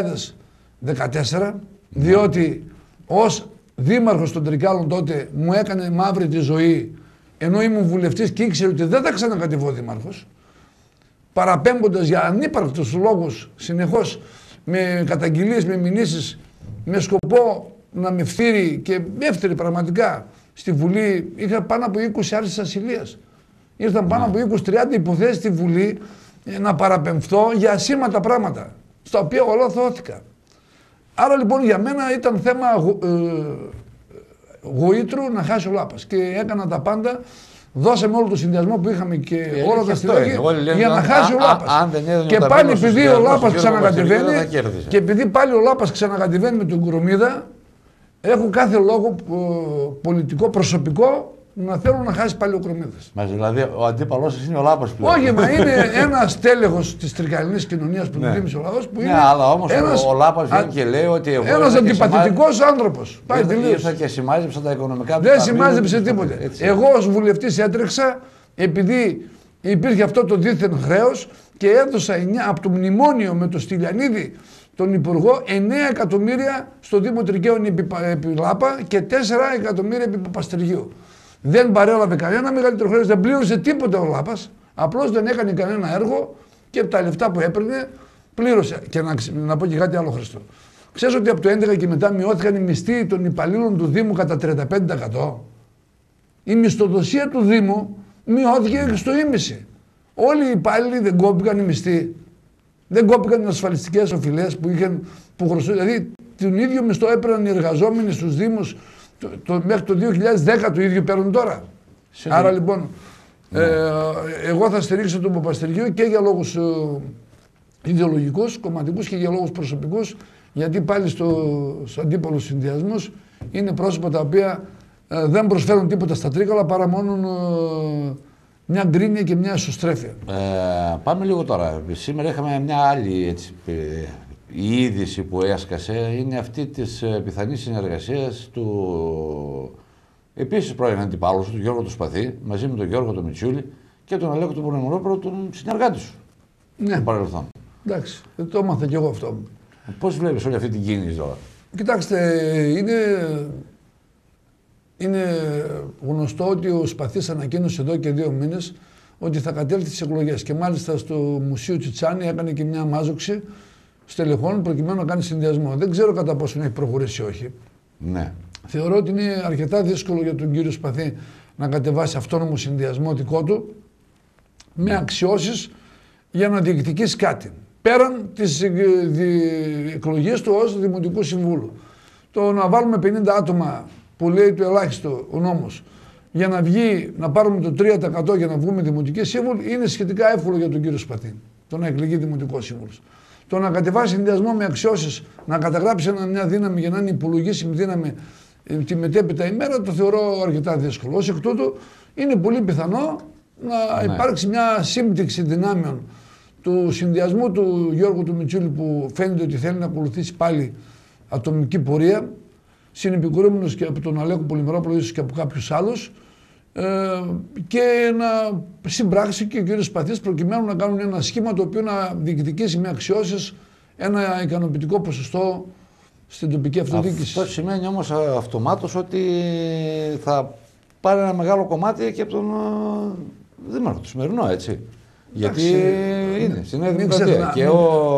2014, διότι ως δήμαρχος των Τρικάλων τότε μου έκανε μαύρη τη ζωή, ενώ ήμουν βουλευτής και ήξερε ότι δεν θα ξανακατεβώ δήμαρχος, παραπέμποντας για ανύπαρκτους λόγους συνεχώς με καταγγελίες, με μηνύσεις, με σκοπό να με φθείρει και με έφτειρε πραγματικά στη Βουλή. Είχα πάνω από 20 άρσεις ασυλίας. Ήρθαν πάνω από 20-30 υποθέσεις στη Βουλή να παραπεμφθώ για ασήμαντα πράγματα, στα οποία όλα θώθηκα. Άρα λοιπόν για μένα ήταν θέμα γοήτρου να χάσει ο Λάπας και έκανα τα πάντα. Δώσαμε όλο το συνδυασμό που είχαμε και όλα τα στελέχη για να χάσει ο Λάπας. Και πάλι επειδή ο Λάπας ξανακατεβαίνει και επειδή πάλι ο Λάπας ξανακατεβαίνει με τον Κορομίδα, έχω κάθε λόγο πολιτικό, προσωπικό να θέλω να χάσει πάλι ο Κορομίδας. Μα δηλαδή ο αντίπαλός σας είναι ο Λάπας πλέον. Όχι, μα είναι ένας τέλεχος της τρικαλινής κοινωνίας που δημιούργησε ο λαός. Ναι, αλλά όμως ο Λάπας βγαίνει και λέει ότι εγώ. Ένας αντιπαθητικός άνθρωπος. Πάει τελείως. Ήρθα και σημάζεψα τα οικονομικά του. Δεν σημάζεψε τίποτε. Εγώ ως βουλευτής έτρεξα επειδή υπήρχε αυτό το δίθεν χρέος και έδωσα από το μνημόνιο με το Στυλιανίδη τον Υπουργό 9 εκατομμύρια στο Δήμο Τρικαίων επί Λάπα και 4 εκατομμύρια επί Παπαστεριού. Δεν παρέλαβε κανένα μεγαλύτερο χρέος, δεν πλήρωσε τίποτα ο Λάπας, απλώς δεν έκανε κανένα έργο και τα λεφτά που έπαιρνε πλήρωσε. Και να πω και κάτι άλλο, Χριστό. Ξέρεις ότι από το 2011 και μετά μειώθηκαν οι μισθοί των υπαλλήλων του Δήμου κατά 35%. Η μισθοδοσία του Δήμου μειώθηκε στο ίμιση. Όλοι οι υπάλληλοι δεν κόπηκαν οι μισθοί. Δεν κόπηκαν οι ασφαλιστικές οφειλές που χρωστούσαν. Δηλαδή, τον ίδιο μισθό έπαιρναν οι εργαζόμενοι στους Δήμους μέχρι το 2010 το ίδιο παίρνουν τώρα. Άρα λοιπόν, εγώ θα στηρίξω τον Παπαστεριού και για λόγους ιδεολογικούς, κομματικούς και για λόγους προσωπικούς, γιατί πάλι στους αντίπαλους συνδυασμούς είναι πρόσωπα τα οποία δεν προσφέρουν τίποτα στα Τρίκαλα παρά μόνο μια γκρίνια και μια εσωστρέφεια. Πάμε λίγο τώρα. Σήμερα είχαμε μια άλλη η είδηση που έσκασε είναι αυτή της πιθανής συνεργασίας του επίσης πρώην αντιπάλου του Γιώργου του Σπαθή μαζί με τον Γιώργο του Μητσούλη και τον Αλέκο του Πονεμουρόπουλο, τον συνεργάτη σου. Ναι. Στο παρελθόν. Εντάξει, το έμαθα κι εγώ αυτό. Πώς βλέπεις όλη αυτή την κίνηση τώρα? Κοιτάξτε, είναι γνωστό ότι ο Σπαθής ανακοίνωσε εδώ και 2 μήνες ότι θα κατέλθει στις εκλογές. Και μάλιστα στο Μουσείο Τσιτσάνι έκανε και μια μάζοξη στελεχών προκειμένου να κάνει συνδυασμό. Δεν ξέρω κατά πόσο έχει προχωρήσει ή όχι. Ναι. Θεωρώ ότι είναι αρκετά δύσκολο για τον κύριο Σπαθή να κατεβάσει αυτόνομο συνδυασμό δικό του με αξιώσεις για να διεκδικήσει κάτι. Πέραν τις εκλογές του ως Δημοτικού Συμβούλου. Το να βάλουμε 50 άτομα που λέει το ελάχιστο ο νόμος για να βγει, να πάρουμε το 3% για να βγούμε Δημοτική Σύμβουλη είναι σχετικά εύκολο για τον κύριο Σπαθή. Το να εκλεγεί Δημοτικό Σύμβουλος. Το να κατεβάσει συνδυασμό με αξιώσεις, να καταγράψει μια δύναμη για να είναι υπολογίσιμη δύναμη τη μετέπειτα ημέρα, το θεωρώ αρκετά δύσκολο. Ως εκ τούτου είναι πολύ πιθανό να υπάρξει μια σύμπτυξη δυνάμεων του συνδυασμού του Γιώργου του Μητσούλη που φαίνεται ότι θέλει να ακολουθήσει πάλι ατομική πορεία, συνεπικουρούμενος και από τον Αλέκο Πολυμερόπουλο, ίσως και από κάποιους άλλους, και να συμπράξει και ο κ. Σπαθής προκειμένου να κάνουν ένα σχήμα το οποίο να διεκδικήσει με αξιώσεις ένα ικανοποιητικό ποσοστό στην τοπική αυτοδιοίκηση. Αυτό σημαίνει όμως αυτομάτως ότι θα πάρει ένα μεγάλο κομμάτι και από τον Δήμαρχο του σημερινό, έτσι. Γιατί είναι στη Νέα Δημοκρατία. Και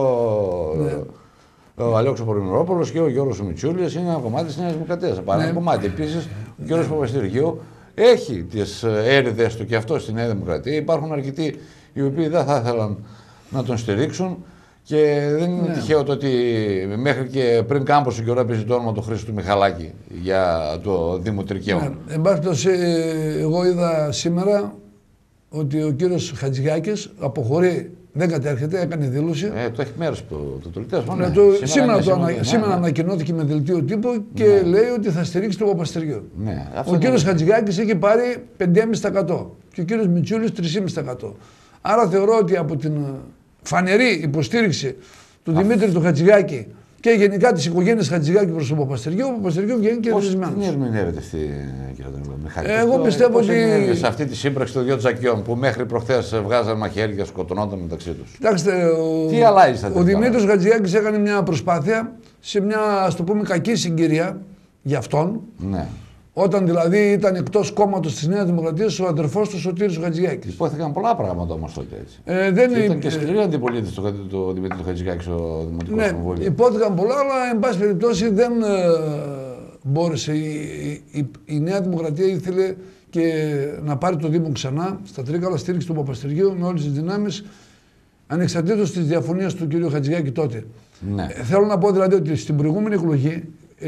ο Αλέξος Πολυμερόπουλος και ο Γιώργος Μητσούλης είναι ένα κομμάτι της Νέας Δημοκρατίας. Θα πάρει ένα κομμάτι. Επίσης, ο Γιώργος Παπαστηριχίου έχει τις έρηδες του και αυτό στη Νέα Δημοκρατία. Υπάρχουν αρκετοί οι οποίοι δεν θα ήθελαν να τον στηρίξουν. Και δεν είναι τυχαίο το ότι μέχρι και πριν κάμποσο καιρό έπαιζε το όνομα του Χρήστου Μιχαλάκη για το Δήμο Τρικαίων. Εν πάση περιπτώσει, εγώ είδα σήμερα ότι ο κύριος Χατζηγιάκης αποχωρεί, δεν κατέρχεται, έκανε δήλωση. Το έχει μέρος το τελευταίο. Σήμερα ανακοινώθηκε με δελτίο τύπου και λέει ότι θα στηρίξει τον Παπαστηριό. Ο κύριος Χατζηγιάκης είχε πάρει 5,5% και ο κύριος Μητσούλης 3,5%. Άρα θεωρώ ότι από την φανερή υποστήριξη του Δημήτρη του Χατζηγιάκη και γενικά της οικογένειας Χατζηγιάκη προς τον Παπαστηριό, ο Παπαστηριό βγαίνει και ρισμένος. Πώς την ερμηνεύεται αυτή, κύριε Μιχάλη? Εγώ πιστεύω ότι σε αυτή τη σύμπραξη των δύο Τζακιών που μέχρι προχθές βγάζαν μαχαίρια και σκοτωνόταν μεταξύ τους. Κοιτάξτε, τι αλλάζει ο Δημήτρης Χατζηγιάκης έκανε μια προσπάθεια σε μια, ας το πούμε, κακή συγκυρία για αυτόν. Ναι. Όταν δηλαδή ήταν εκτός κόμματος της Νέας Δημοκρατίας ο αδερφός του Σωτήρης Χατζηγιάκης. Υπόθηκαν πολλά πράγματα όμως τότε, έτσι. Ήταν και σκληρή αντιπολίτευση το Δημήτρη του Χατζηγιάκη στο Δημοτικό Συμβούλιο. Υπόθηκαν πολλά, αλλά εν πάση περιπτώσει δεν μπόρεσε. Η Νέα Δημοκρατία ήθελε και να πάρει το Δήμο ξανά στα Τρίκαλα, στήριξη του Παπαστηριού με όλες τις δυνάμεις, ανεξαρτήτως της διαφωνίας του κ. Χατζηγιάκη τότε. Ναι. Θέλω να πω δηλαδή ότι στην προηγούμενη εκλογή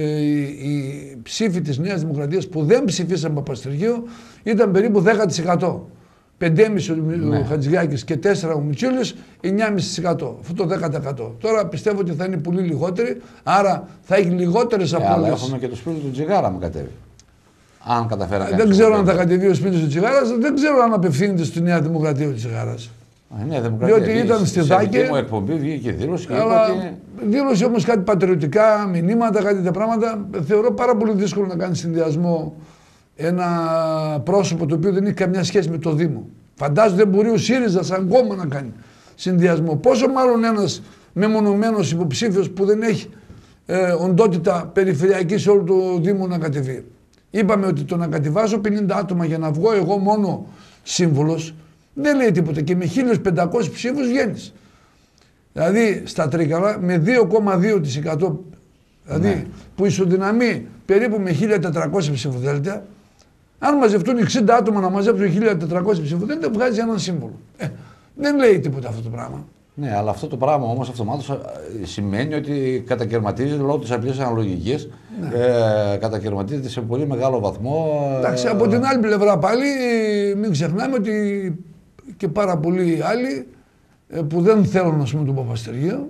οι ψήφοι της Νέας Δημοκρατίας που δεν ψηφίσαν Παπαστηριού ήταν περίπου 10%. 5,5% ο Χατζηγιάκης και 4% ο Μητσούλης, 9,5%. Αυτό το 10%. Τώρα πιστεύω ότι θα είναι πολύ λιγότεροι, άρα θα έχει λιγότερες απώλειες. Αλλά έχουμε και το σπίτι του Τζιγάρα μου κατέβει. Αν καταφέρει. Δεν ξέρω αν θα κατεβεί ο σπίτι του Τζιγάρας, δεν ξέρω αν απευθύνεται στη Νέα Δημοκρατία ο Τζιγάρας. Διότι ήταν στη Δάκη. Σε εκπομπή βγήκε δήλωση και αλλά είπα δήλωσε όμως κάτι πατριωτικά μηνύματα, κάτι τέτοια πράγματα. Θεωρώ πάρα πολύ δύσκολο να κάνει συνδυασμό ένα πρόσωπο το οποίο δεν έχει καμιά σχέση με το Δήμο. Φαντάζομαι δεν μπορεί ο ΣΥΡΙΖΑ σαν κόμμα να κάνει συνδυασμό. Πόσο μάλλον ένας μεμονωμένος υποψήφιος που δεν έχει οντότητα περιφερειακή σε όλο το Δήμο να κατεβεί. Είπαμε ότι το να κατεβάσω 50 άτομα για να βγω εγώ μόνο σύμβουλος δεν λέει τίποτα και με 1.500 ψήφους βγαίνεις. Δηλαδή στα Τρίκαλα με 2,2% δηλαδή που ισοδυναμεί περίπου με 1.400 ψηφοδέλτια, αν μαζευτούν 60 άτομα να μαζέψουν 1.400 ψηφοδέλτια βγάζει έναν σύμβολο. Δεν λέει τίποτα αυτό το πράγμα. Ναι, αλλά αυτό το πράγμα όμως αυτομάτως σημαίνει ότι κατακαιρματίζεται λόγω της απλής αναλογικής, κατακαιρματίζεται σε πολύ μεγάλο βαθμό. Εντάξει, από την άλλη πλευρά πάλι μην ξεχνάμε ότι και πάρα πολλοί άλλοι που δεν θέλουν, ας πούμε, τον Παπαστηριό,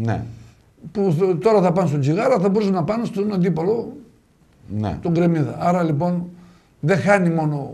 που τώρα θα πάνε στον Τζιγάρα, θα μπορούσαν να πάνε στον αντίπαλο, τον Κρεμμύδα. Άρα λοιπόν δεν χάνει μόνο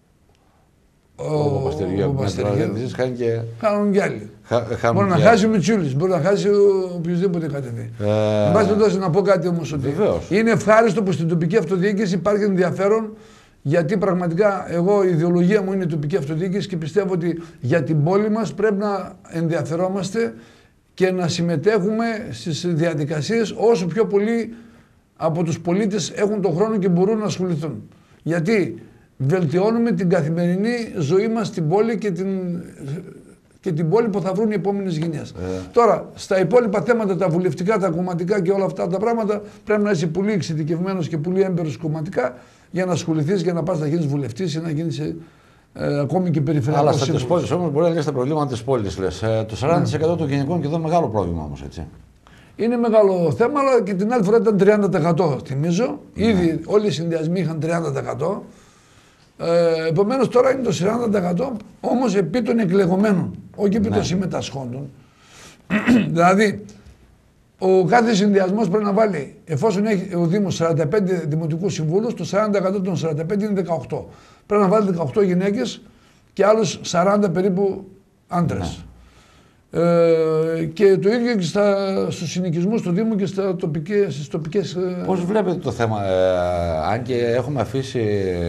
ο Παπαστηριό, χάνουν κι άλλοι. Μπορεί να χάσει ο Μητσούλης, μπορεί να χάσει οποιοδήποτε κατεβεί. Εν πάση περιπτώσει να πω κάτι όμως, ότι είναι ευχάριστο που στην τοπική αυτοδιοίκηση υπάρχει ενδιαφέρον, γιατί πραγματικά εγώ η ιδεολογία μου είναι η τοπική αυτοδιοίκηση και πιστεύω ότι για την πόλη μας πρέπει να ενδιαφερόμαστε και να συμμετέχουμε στις διαδικασίες όσο πιο πολλοί από τους πολίτες έχουν τον χρόνο και μπορούν να ασχοληθούν. Γιατί βελτιώνουμε την καθημερινή ζωή μας στην πόλη και την πόλη που θα βρουν οι επόμενες γενιές. Τώρα, στα υπόλοιπα θέματα, τα βουλευτικά, τα κομματικά και όλα αυτά τα πράγματα, πρέπει να είσαι πολύ εξειδικευμένος και πολύ έμπειρος κομματικά για να ασχοληθείς, για να πας να γίνεις βουλευτής ή να γίνεις ακόμη και περιφερειακός. Αλλά στις πόλεις όμως μπορεί να λες τα προβλήματα της πόλης. Λες. Το 40% των γενικών και εδώ μεγάλο πρόβλημα όμως, έτσι. Είναι μεγάλο θέμα, αλλά και την άλλη φορά ήταν 30%, θυμίζω. Ήδη όλοι οι συνδυασμοί είχαν 30%. Επομένως τώρα είναι το 40% όμως επί των εκλεγωμένων, όχι επί των συμμετασχόντων. Δηλαδή, ο κάθε συνδυασμός πρέπει να βάλει, εφόσον έχει ο Δήμος 45 δημοτικούς συμβούλους, το 40% των 45 είναι 18. Πρέπει να βάλει 18 γυναίκες και άλλους 40 περίπου άντρες. Και το ίδιο και στους συνοικισμούς του Δήμου και στις τοπικές... Πώς βλέπετε το θέμα, αν και έχουμε αφήσει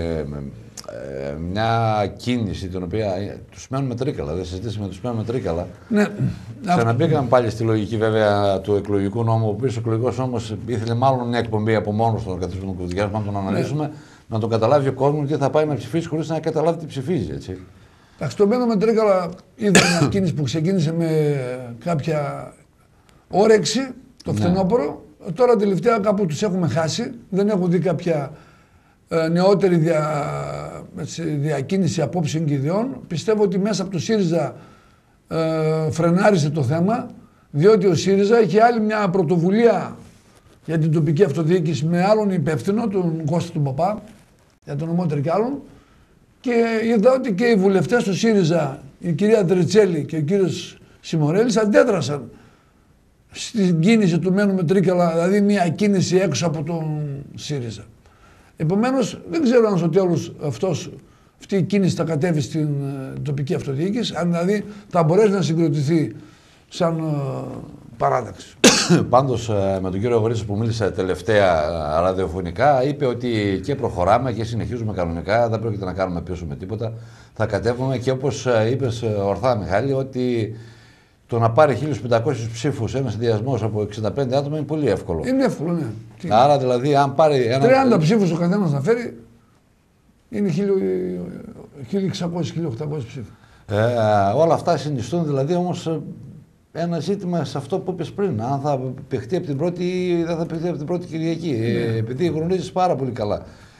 μια κίνηση την οποία τους μένουμε τρίκαλα, δεν συζητήσαμε, τους μένουμε τρίκαλα. Ναι. Ξαναμπήκαμε πάλι στη λογική βέβαια του εκλογικού νόμου, ο οποίος ο εκλογικός νόμος ήθελε μάλλον μια εκπομπή από μόνος του, να τον αναλύσουμε, να τον καταλάβει ο κόσμος και θα πάει να ψηφίσει χωρίς να καταλάβει τι ψηφίζει, έτσι. Εντάξει, το μένουμε τρίκαλα είδα μια κίνηση που ξεκίνησε με κάποια όρεξη το φθινόπωρο. Τώρα τελευταία κάπου τους έχουμε χάσει, δεν έχω δει κάποια νεότερη διακίνηση απόψεων και ιδεών. Πιστεύω ότι μέσα από το ΣΥΡΙΖΑ φρενάρισε το θέμα, διότι ο ΣΥΡΙΖΑ είχε άλλη μια πρωτοβουλία για την τοπική αυτοδιοίκηση με άλλον υπεύθυνο, τον Κώστα τον Παπά, για τον νομό Τρικάλων, και είδα ότι και οι βουλευτές του ΣΥΡΙΖΑ, η κυρία Τριτσέλη και ο κύριος Σιμορέλης, αντέδρασαν στην κίνηση του μένουμε τρίκαλα, δηλαδή μια κίνηση έξω από τον ΣΥΡΙΖΑ. Επομένως, δεν ξέρω αν στο τέλος αυτή η κίνηση θα κατέβει στην τοπική αυτοδιοίκηση, αν δηλαδή θα μπορέσει να συγκροτηθεί σαν παράταξη. Πάντως, με τον κύριο Γορίσο που μίλησε τελευταία ραδιοφωνικά, είπε ότι και προχωράμε και συνεχίζουμε κανονικά, δεν πρόκειται να κάνουμε πίσω με τίποτα. Θα κατέβουμε και όπως είπες ορθά, Μιχάλη, ότι το να πάρει 1.500 ψήφους ένας συνδυασμός από 65 άτομα είναι πολύ εύκολο. Είναι εύκολο, ναι. Άρα δηλαδή, αν πάρει 30 ψήφους ο καθένας να φέρει, είναι 1.600-1.800 ψήφους. Όλα αυτά συνιστούν δηλαδή όμως ένα ζήτημα σε αυτό που είπες πριν. Αν θα παιχτεί από την πρώτη ή δεν θα παιχτεί από την πρώτη Κυριακή. Επειδή γνωρίζεις πάρα πολύ καλά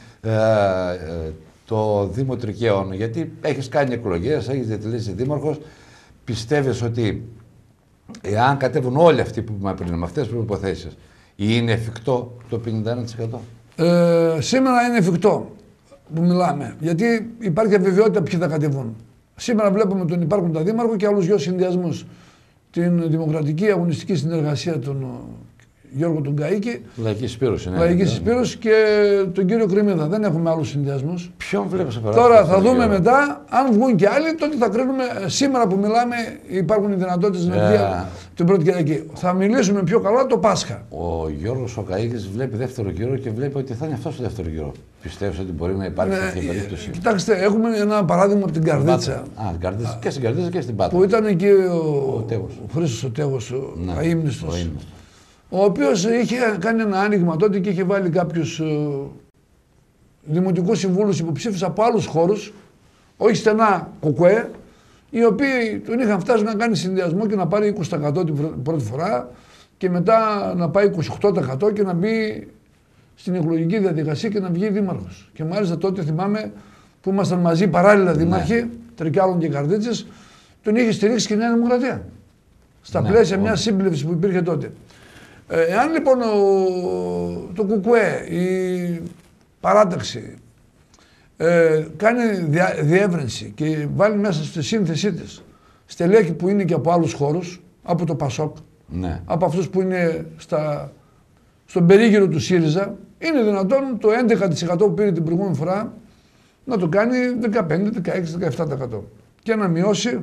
το Δήμο Τρικαίων, γιατί έχεις κάνει εκλογές, έχεις διατελέσει δήμαρχος, πιστεύεις ότι εάν κατέβουν όλοι αυτοί που είπαμε πριν, με αυτές τις προϋποθέσεις, είναι εφικτό το 51%? Σήμερα είναι εφικτό που μιλάμε, γιατί υπάρχει αβεβαιότητα ποιοι θα κατεβούν. Σήμερα βλέπουμε τον υπάρχοντα δήμαρχο και άλλους δυο συνδυασμούς. Την Δημοκρατική Αγωνιστική Συνεργασία των Γιώργο τον Καΐκη, Λαϊκή Συσπήρωση, ναι. Λαϊκή Συσπήρωση και τον κύριο Κρυμίδα. Δεν έχουμε άλλους συνδυασμούς. Ποιον βλέπεις? Τώρα θα δούμε μετά, αν βγουν και άλλοι, τότε θα κρίνουμε. Σήμερα που μιλάμε, υπάρχουν οι δυνατότητες να βγει την πρώτη Κυριακή. Θα μιλήσουμε πιο καλά το Πάσχα. Ο Γιώργος ο Καΐκης βλέπει δεύτερο γύρο και βλέπει ότι θα είναι αυτό στο δεύτερο γύρο. Πιστεύεις ότι μπορεί να υπάρξει αυτή η περίπτωση? Κοιτάξτε, έχουμε ένα παράδειγμα από την Καρδίτσα. Την Καρδίτσα και στην Καρδίτσα και στην Πάτρα. Που ήταν εκεί ο Χρήστος ο Τέγος, ο αείμνηστος. Ο οποίος είχε κάνει ένα άνοιγμα τότε και είχε βάλει κάποιους δημοτικούς συμβούλους υποψήφιους από άλλους χώρους, όχι στενά κοκουέ, οι οποίοι τον είχαν φτάσει να κάνει συνδυασμό και να πάρει 20% την πρώτη φορά και μετά να πάει 28% και να μπει στην εκλογική διαδικασία και να βγει δήμαρχος. Και μάλιστα τότε θυμάμαι που ήμασταν μαζί παράλληλα δήμαρχοι, Τρικάλων και Καρδίτσες, τον είχε στηρίξει και η Νέα Δημοκρατία. Στα πλαίσια μιας σύμπλευσης που υπήρχε τότε. Εάν λοιπόν το ΚΚΕ, η παράταξη, κάνει διεύρυνση και βάλει μέσα στη σύνθεσή της στελέχη που είναι και από άλλους χώρους, από το ΠΑΣΟΚ, από αυτούς που είναι στον περίγυρο του ΣΥΡΙΖΑ, είναι δυνατόν το 11% που πήρε την προηγούμενη φορά να το κάνει 15, 16, 17% και να μειώσει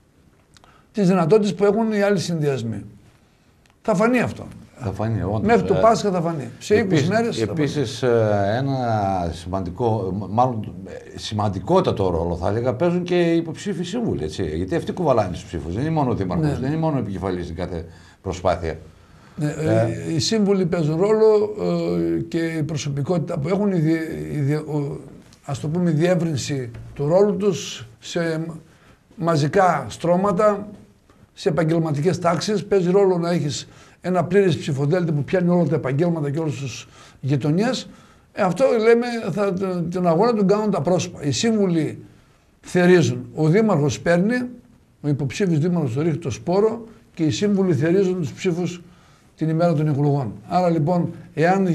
τις δυνατότητες που έχουν οι άλλοι συνδυασμοί. Θα φανεί αυτό. Θα φανεί, όντως. Μέχρι το Πάσχα θα φανεί. Σε 20 μέρες. Επίσης, ένα σημαντικό, μάλλον σημαντικότατο ρόλο θα έλεγα, παίζουν και οι υποψήφοι σύμβουλοι. Έτσι. Γιατί αυτοί κουβαλάνε τους ψήφους. Δεν είναι μόνο ο δήμαρχος, δεν είναι μόνο ο επικεφαλής στην κάθε προσπάθεια. Οι σύμβουλοι παίζουν ρόλο και η προσωπικότητα που έχουν, ας το πούμε, διεύρυνση του ρόλου τους σε μαζικά στρώματα, σε επαγγελματικές τάξεις. Παίζει ρόλο να έχεις ένα πλήρες ψηφοδέλτιο που πιάνει όλα τα επαγγέλματα και όλες τις γειτονιές. Αυτό λέμε, τον αγώνα τον κάνουν τα πρόσωπα. Οι σύμβουλοι θερίζουν. Ο δήμαρχος παίρνει, ο υποψήφιος δήμαρχος το ρίχνει το σπόρο και οι σύμβουλοι θερίζουν τους ψήφους την ημέρα των εκλογών. Άρα λοιπόν, εάν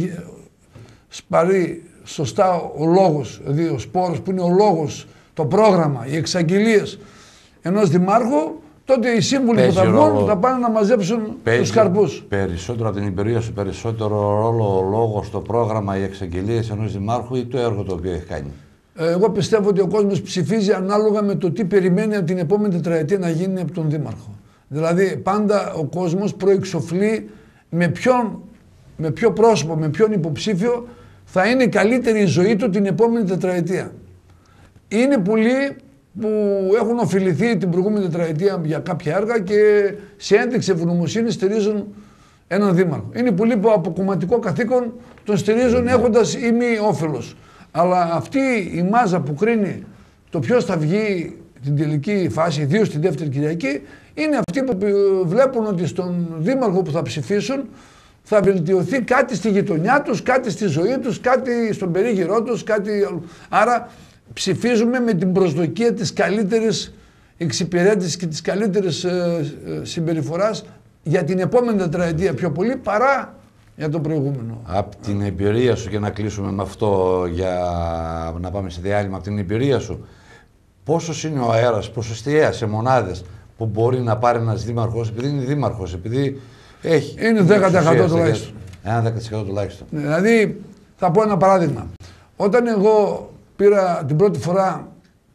σπαρεί σωστά ο λόγος, δηλαδή ο σπόρος που είναι ο λόγος, το πρόγραμμα, οι εξαγγελίες ενός δημάρχου, τότε οι σύμβουλοι που θα βγουν θα πάνε να μαζέψουν τους καρπούς. Περισσότερο από την εμπειρία σου, περισσότερο ρόλο ο λόγος, το πρόγραμμα, οι εξαγγελίες ενός δημάρχου ή το έργο το οποίο έχει κάνει? Εγώ πιστεύω ότι ο κόσμος ψηφίζει ανάλογα με το τι περιμένει από την επόμενη τετραετία να γίνει από τον δήμαρχο. Δηλαδή πάντα ο κόσμος προεξοφλεί με ποιο πρόσωπο, με ποιον υποψήφιο θα είναι η καλύτερη η ζωή του την επόμενη τετραετία. Είναι πολλοί που έχουν οφειληθεί την προηγούμενη τετραετία για κάποια έργα και σε ένδειξη ευγνωμοσύνη στηρίζουν έναν δήμαρχο. Είναι πολλοί που από κομματικό καθήκον τον στηρίζουν έχοντας ημι-όφελος. Αλλά αυτή η μάζα που κρίνει το ποιος θα βγει την τελική φάση, ιδίως την δεύτερη Κυριακή, είναι αυτοί που βλέπουν ότι στον δήμαρχο που θα ψηφίσουν θα βελτιωθεί κάτι στη γειτονιά τους, κάτι στη ζωή τους, κάτι στον περίγυρό τους, κάτι... Άρα ψηφίζουμε με την προσδοκία της καλύτερης εξυπηρέτησης και της καλύτερης συμπεριφοράς για την επόμενη τετραετία πιο πολύ παρά για το προηγούμενο. Από την εμπειρία σου, και να κλείσουμε με αυτό για να πάμε σε διάλειμμα, από την εμπειρία σου, πόσος είναι ο αέρας, ποσοστιαία σε μονάδες που μπορεί να πάρει ένας δήμαρχος, επειδή είναι δήμαρχος, επειδή έχει... Είναι 10% τουλάχιστον. Ένα 10% τουλάχιστον. Δηλαδή, θα πω ένα παράδειγμα. Όταν εγώ πήρα την πρώτη φορά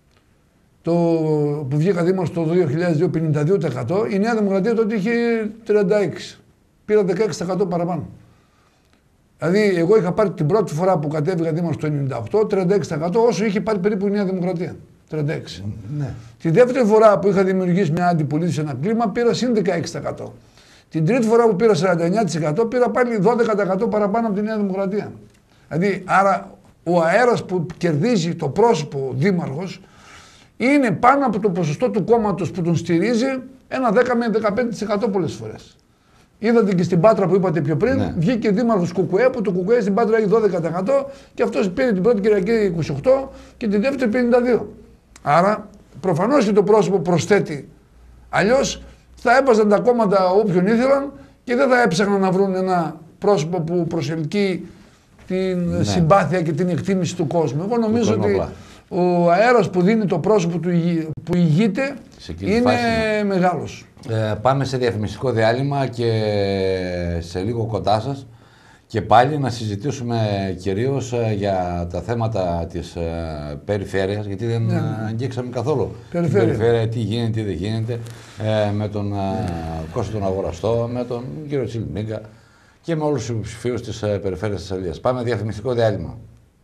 που βγήκα δήμαρχος το 2002, 52%, η Νέα Δημοκρατία τότε είχε 36%. Πήρα 16% παραπάνω. Δηλαδή, εγώ είχα πάρει την πρώτη φορά που κατέβηκα δήμαρχος το 98, 36% όσο είχε πάρει περίπου η Νέα Δημοκρατία. 36%. Ναι. Τη δεύτερη φορά που είχα δημιουργήσει μια αντιπολίτευση, ένα κλίμα, πήρα συν 16%. Την τρίτη φορά που πήρα 49%, πήρα πάλι 12% παραπάνω από τη Νέα Δημοκρατία. Δηλαδή, άρα ο αέρας που κερδίζει το πρόσωπο δήμαρχος είναι πάνω από το ποσοστό του κόμματος που τον στηρίζει, ένα 10 με 15% πολλές φορές. Είδατε και στην Πάτρα που είπατε πιο πριν, ναι. Βγήκε δήμαρχος Κουκουέ, που το Κουκουέ στην Πάτρα έχει 12% και αυτός πήρε την πρώτη Κυριακή 28% και την δεύτερη 52%. Άρα, προφανώς και το πρόσωπο προσθέτει. Αλλιώς θα έβαζαν τα κόμματα όποιον ήθελαν και δεν θα έψαχναν να βρουν ένα πρόσωπο που προσελκύει την συμπάθεια και την εκτίμηση του κόσμου. Εγώ νομίζω ότι ο αέρας που δίνει το πρόσωπο που ηγείται είναι μεγάλος. Πάμε σε διαφημιστικό διάλειμμα και σε λίγο κοντά σας και πάλι να συζητήσουμε κυρίως για τα θέματα της περιφέρειας, γιατί δεν αγγίξαμε καθόλου την περιφέρεια, τι γίνεται, τι δεν γίνεται, με τον Κώστα τον Αγοραστό, με τον κύριο Τσιλιμίγκα και με όλους τους υποψηφίους της περιφέρειας της Αλίας. Πάμε διαφημιστικό διάλειμμα.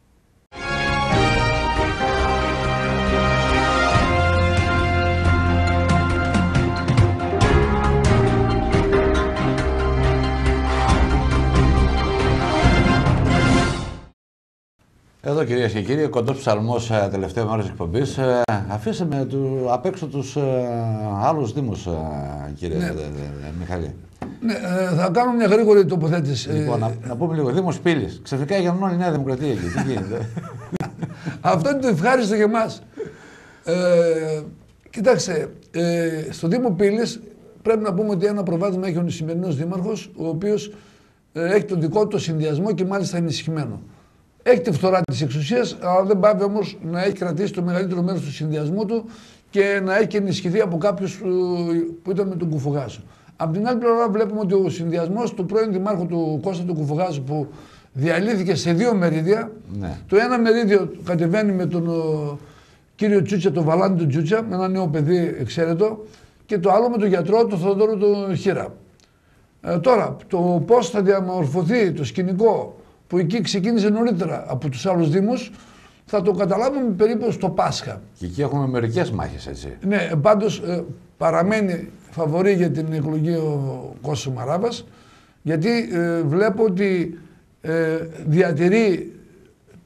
Εδώ, κυρίες και κύριοι, κοντός ψαλμός, τελευταίο μέρος της εκπομπής. Αφήσαμε απ' έξω τους άλλους δήμους, κύριε Μιχάλη. Ναι, θα κάνω μια γρήγορη τοποθέτηση. Λοιπόν, να πούμε λίγο. Δήμος Πύλης. Ξαφνικά έγιναν όλη η Νέα Δημοκρατία εκεί. Τι γίνεται? Αυτό είναι το ευχάριστο για εμάς. Κοιτάξτε, στο Δήμο Πύλης πρέπει να πούμε ότι ένα προβάδισμα έχει ο σημερινός δήμαρχος, ο οποίος έχει τον δικό του συνδυασμό και μάλιστα ενισχυμένο. Έχει τη φθορά της εξουσίας, αλλά δεν πάβει όμως να έχει κρατήσει το μεγαλύτερο μέρος του συνδυασμού του και να έχει ενισχυθεί από κάποιους που ήταν με τον Κουφογάζο. Απ' την άλλη πλευρά βλέπουμε ότι ο συνδυασμός του πρώην δημάρχου του Κώστα του Κουφογάζου, που διαλύθηκε σε δύο μερίδια, το ένα μερίδιο κατεβαίνει με τον κύριο Τσούτσα, τον Βαλάντη του Τσούτσα, με ένα νέο παιδί εξαίρετο, και το άλλο με τον γιατρό, τον Θοδωρό του Χίρα. Τώρα, το πώς θα διαμορφωθεί το σκηνικό που εκεί ξεκίνησε νωρίτερα από τους άλλους δήμους, θα το καταλάβουμε περίπου στο Πάσχα. Και εκεί έχουμε μερικές μάχες, έτσι. Ναι, πάντως παραμένει φαβορί για την εκλογή ο Κώστας Μαράβας, γιατί βλέπω ότι διατηρεί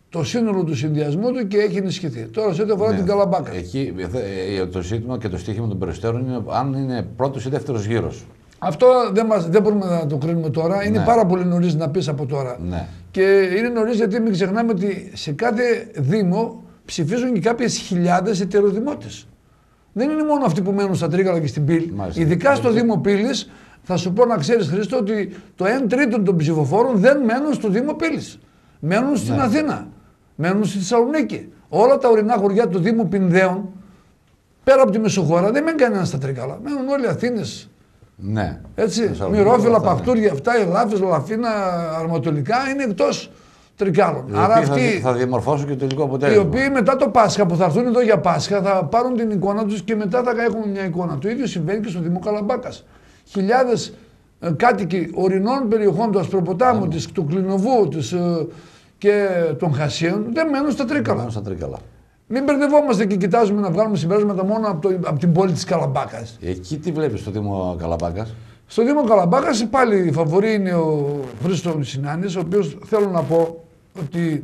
το σύνολο του συνδυασμού του και έχει ενισχυθεί. Τώρα σε ό,τι αφορά την Καλαμπάκα. Εκεί το ζήτημα και το στοίχημα των Περιστέρων είναι αν είναι πρώτος ή δεύτερος γύρος. Αυτό δεν μπορούμε να το κρίνουμε τώρα. Είναι πάρα πολύ νωρίς να πεις από τώρα. Ναι. Και είναι νωρίς γιατί μην ξεχνάμε ότι σε κάθε Δήμο ψηφίζουν και κάποιες χιλιάδες ετεροδημότες. Δεν είναι μόνο αυτοί που μένουν στα Τρίκαλα και στην Πύλη. Ειδικά στο Δήμο Πύλης, θα σου πω να ξέρεις, Χρήστο, ότι το 1/3 των ψηφοφόρων δεν μένουν στο Δήμο Πύλης. Μένουν στην Αθήνα. Μένουν στη Θεσσαλονίκη. Όλα τα ορεινά χωριά του Δήμου Πινδαίων, πέρα από τη Μεσοχώρα, δεν μένει κανένα στα Τρίκαλα. Μένουν όλοι Αθήνες. Ναι. Έτσι. Μυρόφυλλα, Παχτούρια, αυτά, Ελάφες, Λαφίνα, Αρματολικά είναι εκτός Τρικάλων. Άρα αυτοί θα διαμορφώσουν και το τελικό αποτέλεσμα. Οι οποίοι μετά το Πάσχα που θα έρθουν εδώ για Πάσχα θα πάρουν την εικόνα τους και μετά θα έχουν μια εικόνα. Το ίδιο συμβαίνει και στο Δήμο Καλαμπάκας. Χιλιάδες κάτοικοι ορεινών περιοχών του Ασπροποτάμου, του Κλινοβού και των Χασίων δεν μένουν στα Τρίκαλα. Μην μπερδευόμαστε και κοιτάζουμε να βγάλουμε συμπεράσματα μόνο από την πόλη της Καλαμπάκας. Εκεί τι βλέπεις στο Δήμο Καλαμπάκας? Στο Δήμο Καλαμπάκας πάλι η φαβορή είναι ο Χρήστος Συνάνης, ο οποίος θέλω να πω ότι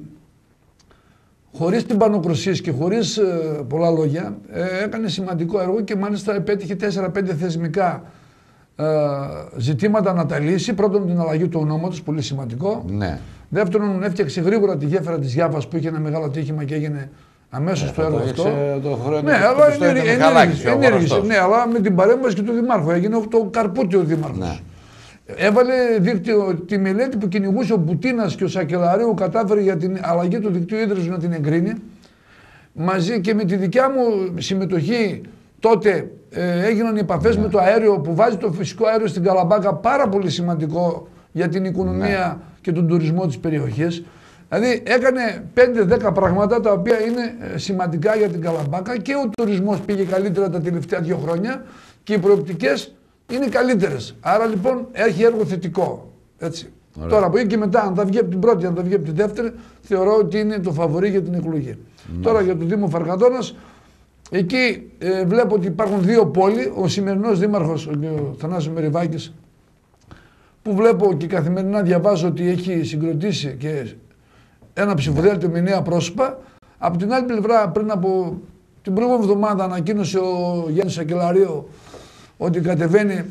χωρίς την πανοκρουσία και χωρίς πολλά λόγια έκανε σημαντικό έργο και μάλιστα επέτυχε 4-5 θεσμικά ζητήματα να τα λύσει. Πρώτον την αλλαγή του ονόματος, πολύ σημαντικό. Ναι. Δεύτερον έφτιαξε γρήγορα τη γέφυρα της Γιάβας που είχε ένα μεγάλο τύχημα και έγινε αμέσως το έργο αυτό. Ναι, αλλά ενέργησε. Ναι, αλλά με την παρέμβαση και του Δημάρχου. Έγινε το καρπούτι ο Δήμαρχος. Ναι. Έβαλε δίκτυο, τη μελέτη που κυνηγούσε ο Μπουτίνας και ο Σακελαρίου, κατάφερε για την αλλαγή του δικτύου ίδρυσης να την εγκρίνει. Μαζί και με τη δικιά μου συμμετοχή τότε έγιναν οι επαφές με το αέριο που βάζει το φυσικό αέριο στην Καλαμπάκα, πάρα πολύ σημαντικό για την οικονομία και τον τουρισμό της περιοχής. Δηλαδή έκανε 5-10 πράγματα τα οποία είναι σημαντικά για την Καλαμπάκα και ο τουρισμός πήγε καλύτερα τα τελευταία 2 χρόνια και οι προοπτικές είναι καλύτερες. Άρα λοιπόν έχει έργο θετικό. Έτσι. Τώρα από εκεί και μετά, αν θα βγει από την πρώτη, αν θα βγει από τη δεύτερη, θεωρώ ότι είναι το φαβορί για την εκλογή. Τώρα για το Δήμο Φαρκαδόνας, εκεί βλέπω ότι υπάρχουν 2 πόλοι. Ο σημερινός δήμαρχος, ο Θανάσης Μεριβάκης, που βλέπω και καθημερινά διαβάζω ότι έχει συγκροτήσει και ένα ψηφοδέλτιο με νέα πρόσωπα. Από την άλλη πλευρά, πριν από την προηγούμενη εβδομάδα ανακοίνωσε ο Γιάννης Σακελαρίου ότι κατεβαίνει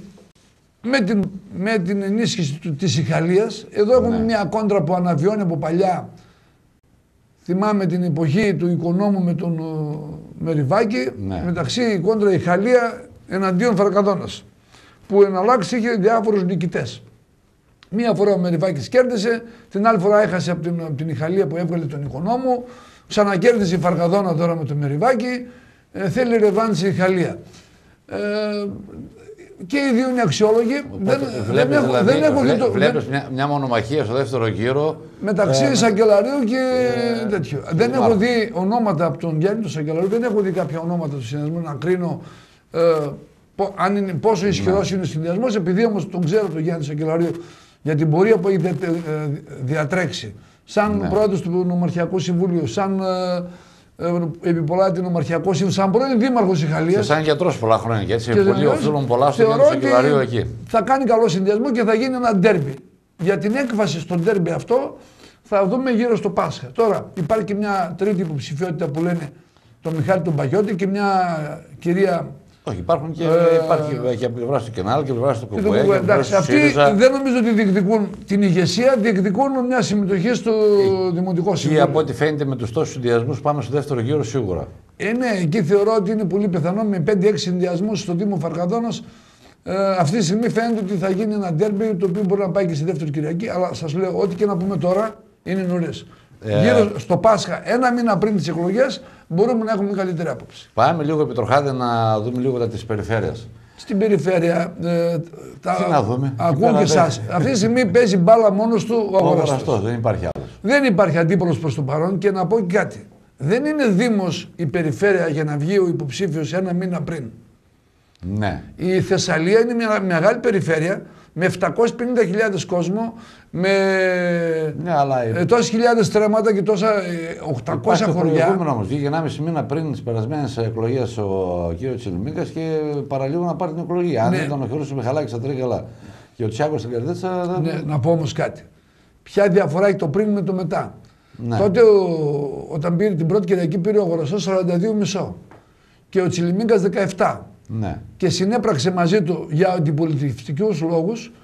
με την ενίσχυση της Ιχαλίας. Εδώ έχουμε μια κόντρα που αναβιώνει από παλιά. Θυμάμαι την εποχή του οικονόμου με τον Μεριβάκη, μεταξύ η κόντρα Ιχαλία εναντίον Φαρκαδόνας, που εν αλλάξει είχε διάφορους νικητές. Μία φορά ο Μεριβάκης κέρδισε, την άλλη φορά έχασε από την Ιχαλία που έβγαλε τον οικονόμου, ξανακέρδισε η Φαρκαδόνα τώρα με τον Μεριβάκη, θέλει ρεβάνση η Ιχαλία. Και οι δύο είναι αξιόλογοι. Βλέπεις μια μονομαχία στο δεύτερο γύρο μεταξύ Σακελαρίου και τέτοιο. Δεν έχω δει ονόματα από τον Γιάννη του Σακελαρίου, δεν έχω δει κάποια ονόματα του συνδυασμού να κρίνω πόσο ισχυρός είναι ο συνδυασμός, επειδή όμως τον ξέρω τον Γιάννη Σακελαρίου για την πορεία που έχει διατρέξει. Σαν πρόεδρος του Νομαρχιακού Συμβούλιου, σαν επιπολάτη Νομαρχιακό Συμβούλιο, σαν πρώην δήμαρχος Ιχαλίας. Και σαν γιατρός πολλά χρόνια και έτσι. Πολύ οφείλουν πολλά στο Γιάννη Σακελαρίου εκεί. Θα κάνει καλό συνδυασμό και θα γίνει ένα ντέρμπι. Για την έκβαση στο ντέρμπι αυτό θα δούμε γύρω στο Πάσχα. Τώρα υπάρχει και μια τρίτη υποψηφιότητα που λένε τον Μιχάλη τον Παγιώτη και μια κυρία. Όχι, υπάρχουν και υπάρχει από πλευρά του Κενάλ και πλευρά του Κουκουέ. Εντάξει, αυτοί δεν νομίζω ότι διεκδικούν την ηγεσία, διεκδικούν μια συμμετοχή στο Δημοτικό Συμβούλιο. Και από ό,τι φαίνεται με τους τόσους συνδυασμούς πάμε στο δεύτερο γύρο σίγουρα. Ναι, εκεί θεωρώ ότι είναι πολύ πιθανό με 5-6 συνδυασμούς στο Δήμο Φαρκαδόνας. Αυτή τη στιγμή φαίνεται ότι θα γίνει ένα ντέρμπι το οποίο μπορεί να πάει και στη δεύτερη Κυριακή. Αλλά σας λέω, ό,τι και να πούμε τώρα είναι νωρίς. Γύρω στο Πάσχα, 1 μήνα πριν τις εκλογές, μπορούμε να έχουμε καλύτερη άποψη. Πάμε λίγο επί Τροχάδε να δούμε λίγο τα της περιφέρειας. Στην περιφέρεια. Τι να δούμε. Ακούω και εσάς. Αυτή τη στιγμή παίζει μπάλα μόνος του ο αγοραστός. Δεν υπάρχει άλλος. Δεν υπάρχει αντίπολος προς το παρόν και να πω και κάτι. Δεν είναι δήμος η περιφέρεια για να βγει ο υποψήφιος 1 μήνα πριν. Ναι. Η Θεσσαλία είναι μια μεγάλη περιφέρεια με 750.000 κόσμο, με τόσες χιλιάδες στρέμματα και τόσα 800 χωριά. Το προηγούμενο όμως βγήκε 1,5 μήνα πριν τις περασμένες εκλογές ο κ. Τσιλιμίκας και παραλίγο να πάρει την εκλογή. Αν ήταν ο Χρήστος Μιχαλάκης στα Τρίκαλα και ο Τσιάκος στην Καρδίτσα. Ναι, να πω όμως κάτι. Ποια διαφορά έχει το πριν με το μετά. Ναι. Τότε όταν πήρε την πρώτη Κυριακή πήρε ο Αγοραστός 42,5 και ο Τσιλιμίγκας 17. Ναι. Και συνέπραξε μαζί του για αντιπολιτευτικούς λόγους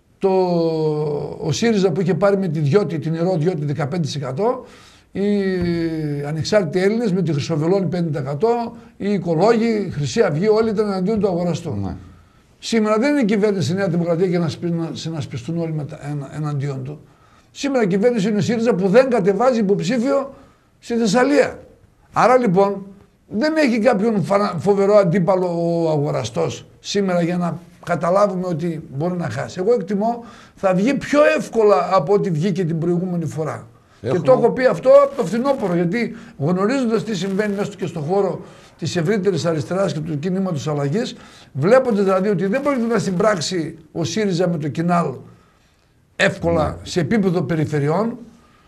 ο ΣΥΡΙΖΑ που είχε πάρει με τη Διώτη, την Ηρώ Διώτη 15%, οι ανεξάρτητοι Έλληνες με τη Χρυσοβελώνη 50%, οι οικολόγοι, η Χρυσή Αυγή, όλοι ήταν εναντίον του Αγοραστού. Ναι. Σήμερα δεν είναι η κυβέρνηση η Νέα Δημοκρατία για να συνασπιστούν όλοι εναντίον του. Σήμερα η κυβέρνηση είναι ο ΣΥΡΙΖΑ που δεν κατεβάζει υποψήφιο στη Θεσσαλία. Άρα λοιπόν δεν έχει κάποιον φοβερό αντίπαλο ο Αγοραστός σήμερα για να καταλάβουμε ότι μπορεί να χάσει. Εγώ εκτιμώ θα βγει πιο εύκολα από ό,τι βγήκε την προηγούμενη φορά. Και το έχω πει αυτό από το φθινόπωρο, γιατί γνωρίζοντας τι συμβαίνει μέσα και στον χώρο της ευρύτερης αριστεράς και του κινήματος αλλαγής, βλέποντας δηλαδή ότι δεν πρόκειται να συμπράξει ο ΣΥΡΙΖΑ με το Κινάλ εύκολα σε επίπεδο περιφερειών,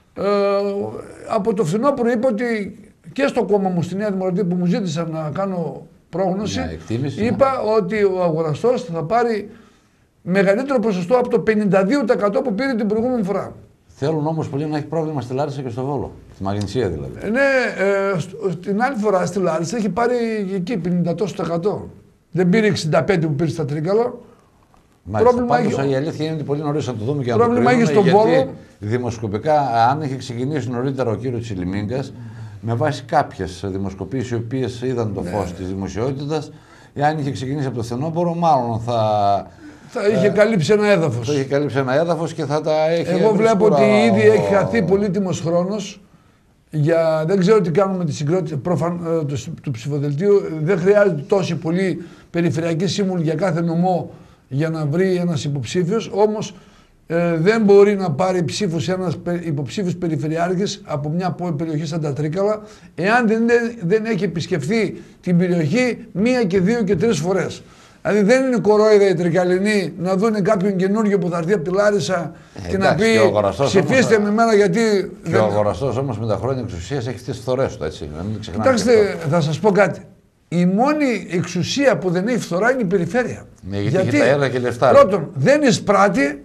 από το φθινόπωρο είπα ότι και στο κόμμα μου, στη Νέα Δημοκρατία που μου ζήτησαν να κάνω πρόγνωση, είπα ότι ο Αγοραστός θα πάρει μεγαλύτερο ποσοστό από το 52% που πήρε την προηγούμενη φορά. Θέλουν όμως πολύ να έχει πρόβλημα στη Λάρισα και στο Βόλο. Στη Μαγνησία δηλαδή. Ναι, την άλλη φορά στη Λάρισα έχει πάρει εκεί 50%. Δεν πήρε 65% που πήρε στα Τρίκαλα. Πάντως η αλήθεια είναι ότι πολύ νωρίς να το δούμε και να το κρίνουμε, γιατί Βόλο. Δημοσκοπικά, αν είχε ξεκινήσει νωρίτερα ο κύριος Τσιλιμίγκας, με βάση κάποιες δημοσκοπήσεις οι οποίες είδαν το φως της δημοσιότητας, αν είχε ξεκινήσει από το φθινόπωρο, μάλλον θα είχε καλύψει ένα έδαφος. Θα είχε καλύψει ένα έδαφος και θα τα έχει. Εγώ βλέπω ότι ήδη έχει χαθεί πολύτιμος χρόνος. Δεν ξέρω τι κάνουμε τη συγκρότηση του ψηφοδελτίου. Δεν χρειάζεται τόση πολύ περιφερειακή σύμβουλη για κάθε νομό για να βρει ένας υποψήφιος. Όμως δεν μπορεί να πάρει ψήφους ένας υποψήφιος περιφερειάρχης από μια περιοχή σαν τα Τρίκαλα, εάν δεν έχει επισκεφθεί την περιοχή 1 και 2 και 3 φορές. Δηλαδή δεν είναι κορόιδα οι Τρικαλινοί να δουν κάποιον καινούργιο που θα έρθει από τη Λάρισα και να πει ψηφίστε με μένα γιατί. Και ο Αγοραστός όμως με τα χρόνια εξουσίας έχει τις φθορές του, έτσι. Να μην ξεχνάμε. Κοιτάξτε, θα σας πω κάτι. Η μόνη εξουσία που δεν έχει φθορά είναι η περιφέρεια. Ναι, γιατί έχει τα έργα και λεφτά. Πρώτον, δεν εισπράττει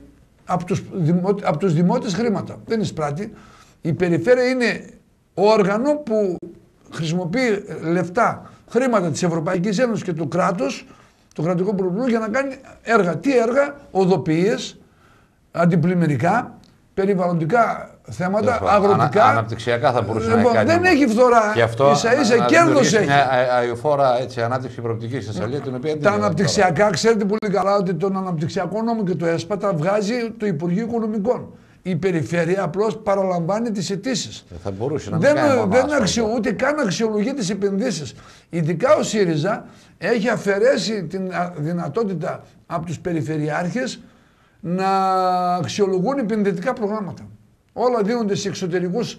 από τους δημότες χρήματα. Δεν εισπράττει. Η περιφέρεια είναι όργανο που χρησιμοποιεί λεφτά, χρήματα της Ευρωπαϊκής Ένωσης και του κράτους, το κρατικό προβλήμα, για να κάνει έργα. Τι έργα? Οδοποιίες, αντιπλημμυρικά, περιβαλλοντικά θέματα, αγροτικά. Αναπτυξιακά θα μπορούσε να κάνει. Δεν έχει φθορά. Και αυτό ίσα κέρδος έχει. Μια αειοφόρα ανάπτυξη προοπτική στη Θεσσαλία, την οποία τα αναπτυξιακά, ξέρετε πολύ καλά ότι τον αναπτυξιακό νόμο και το ΕΣΠΑ βγάζει το Υπουργείο Οικονομικών. Η περιφέρεια απλώς παραλαμβάνει τις αιτήσεις. Θα μπορούσε να δεν ούτε καν αξιολογεί τις επενδύσεις. Ειδικά ο ΣΥΡΙΖΑ έχει αφαιρέσει την δυνατότητα από τους περιφερειάρχες να αξιολογούν επενδυτικά προγράμματα. Όλα δίνονται σε εξωτερικούς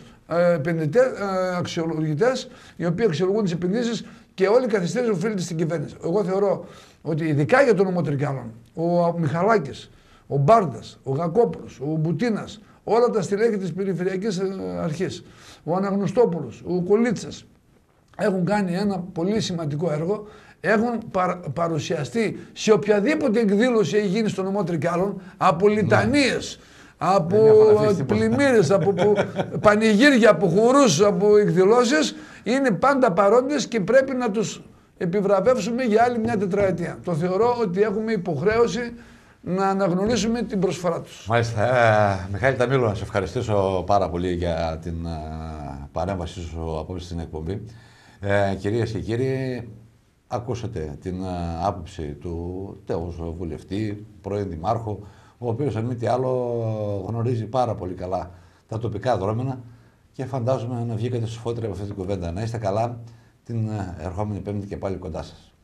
αξιολογητές, οι οποίοι αξιολογούν τις επενδύσεις και όλη η καθυστέρηση οφείλεται στην κυβέρνηση. Εγώ θεωρώ ότι ειδικά για τον νομό Τρικάλων, ο Μιχαλάκης, ο Μπάρντας, ο Γακόπουλος, ο Μπουτίνας, όλα τα στελέχη της Περιφερειακής Αρχής, ο Αναγνωστόπουλος, ο Κολίτσας, έχουν κάνει ένα πολύ σημαντικό έργο, έχουν παρουσιαστεί σε οποιαδήποτε εκδήλωση έχει γίνει στο νομό Τρικάλων, από λιτανίες, από πλημμύρες, από πανηγύρια, από χορούς, από εκδηλώσεις, είναι πάντα παρόντες και πρέπει να τους επιβραβεύσουμε για άλλη μια τετραετία. Το θεωρώ ότι έχουμε υποχρέωση να αναγνωρίσουμε την προσφορά τους. Μάλιστα. Μιχάλη Ταμίλου, να σε ευχαριστήσω πάρα πολύ για την παρέμβαση σου απόψε στην εκπομπή. Κυρίες και κύριοι, ακούσατε την άποψη του τέος βουλευτή, πρώην δημάρχου, ο οποίος αν μη τι άλλο γνωρίζει πάρα πολύ καλά τα τοπικά δρόμενα και φαντάζομαι να βγήκατε σοφότεροι από αυτή την κουβέντα. Να είστε καλά, την ερχόμενη Πέμπτη και πάλι κοντά σας.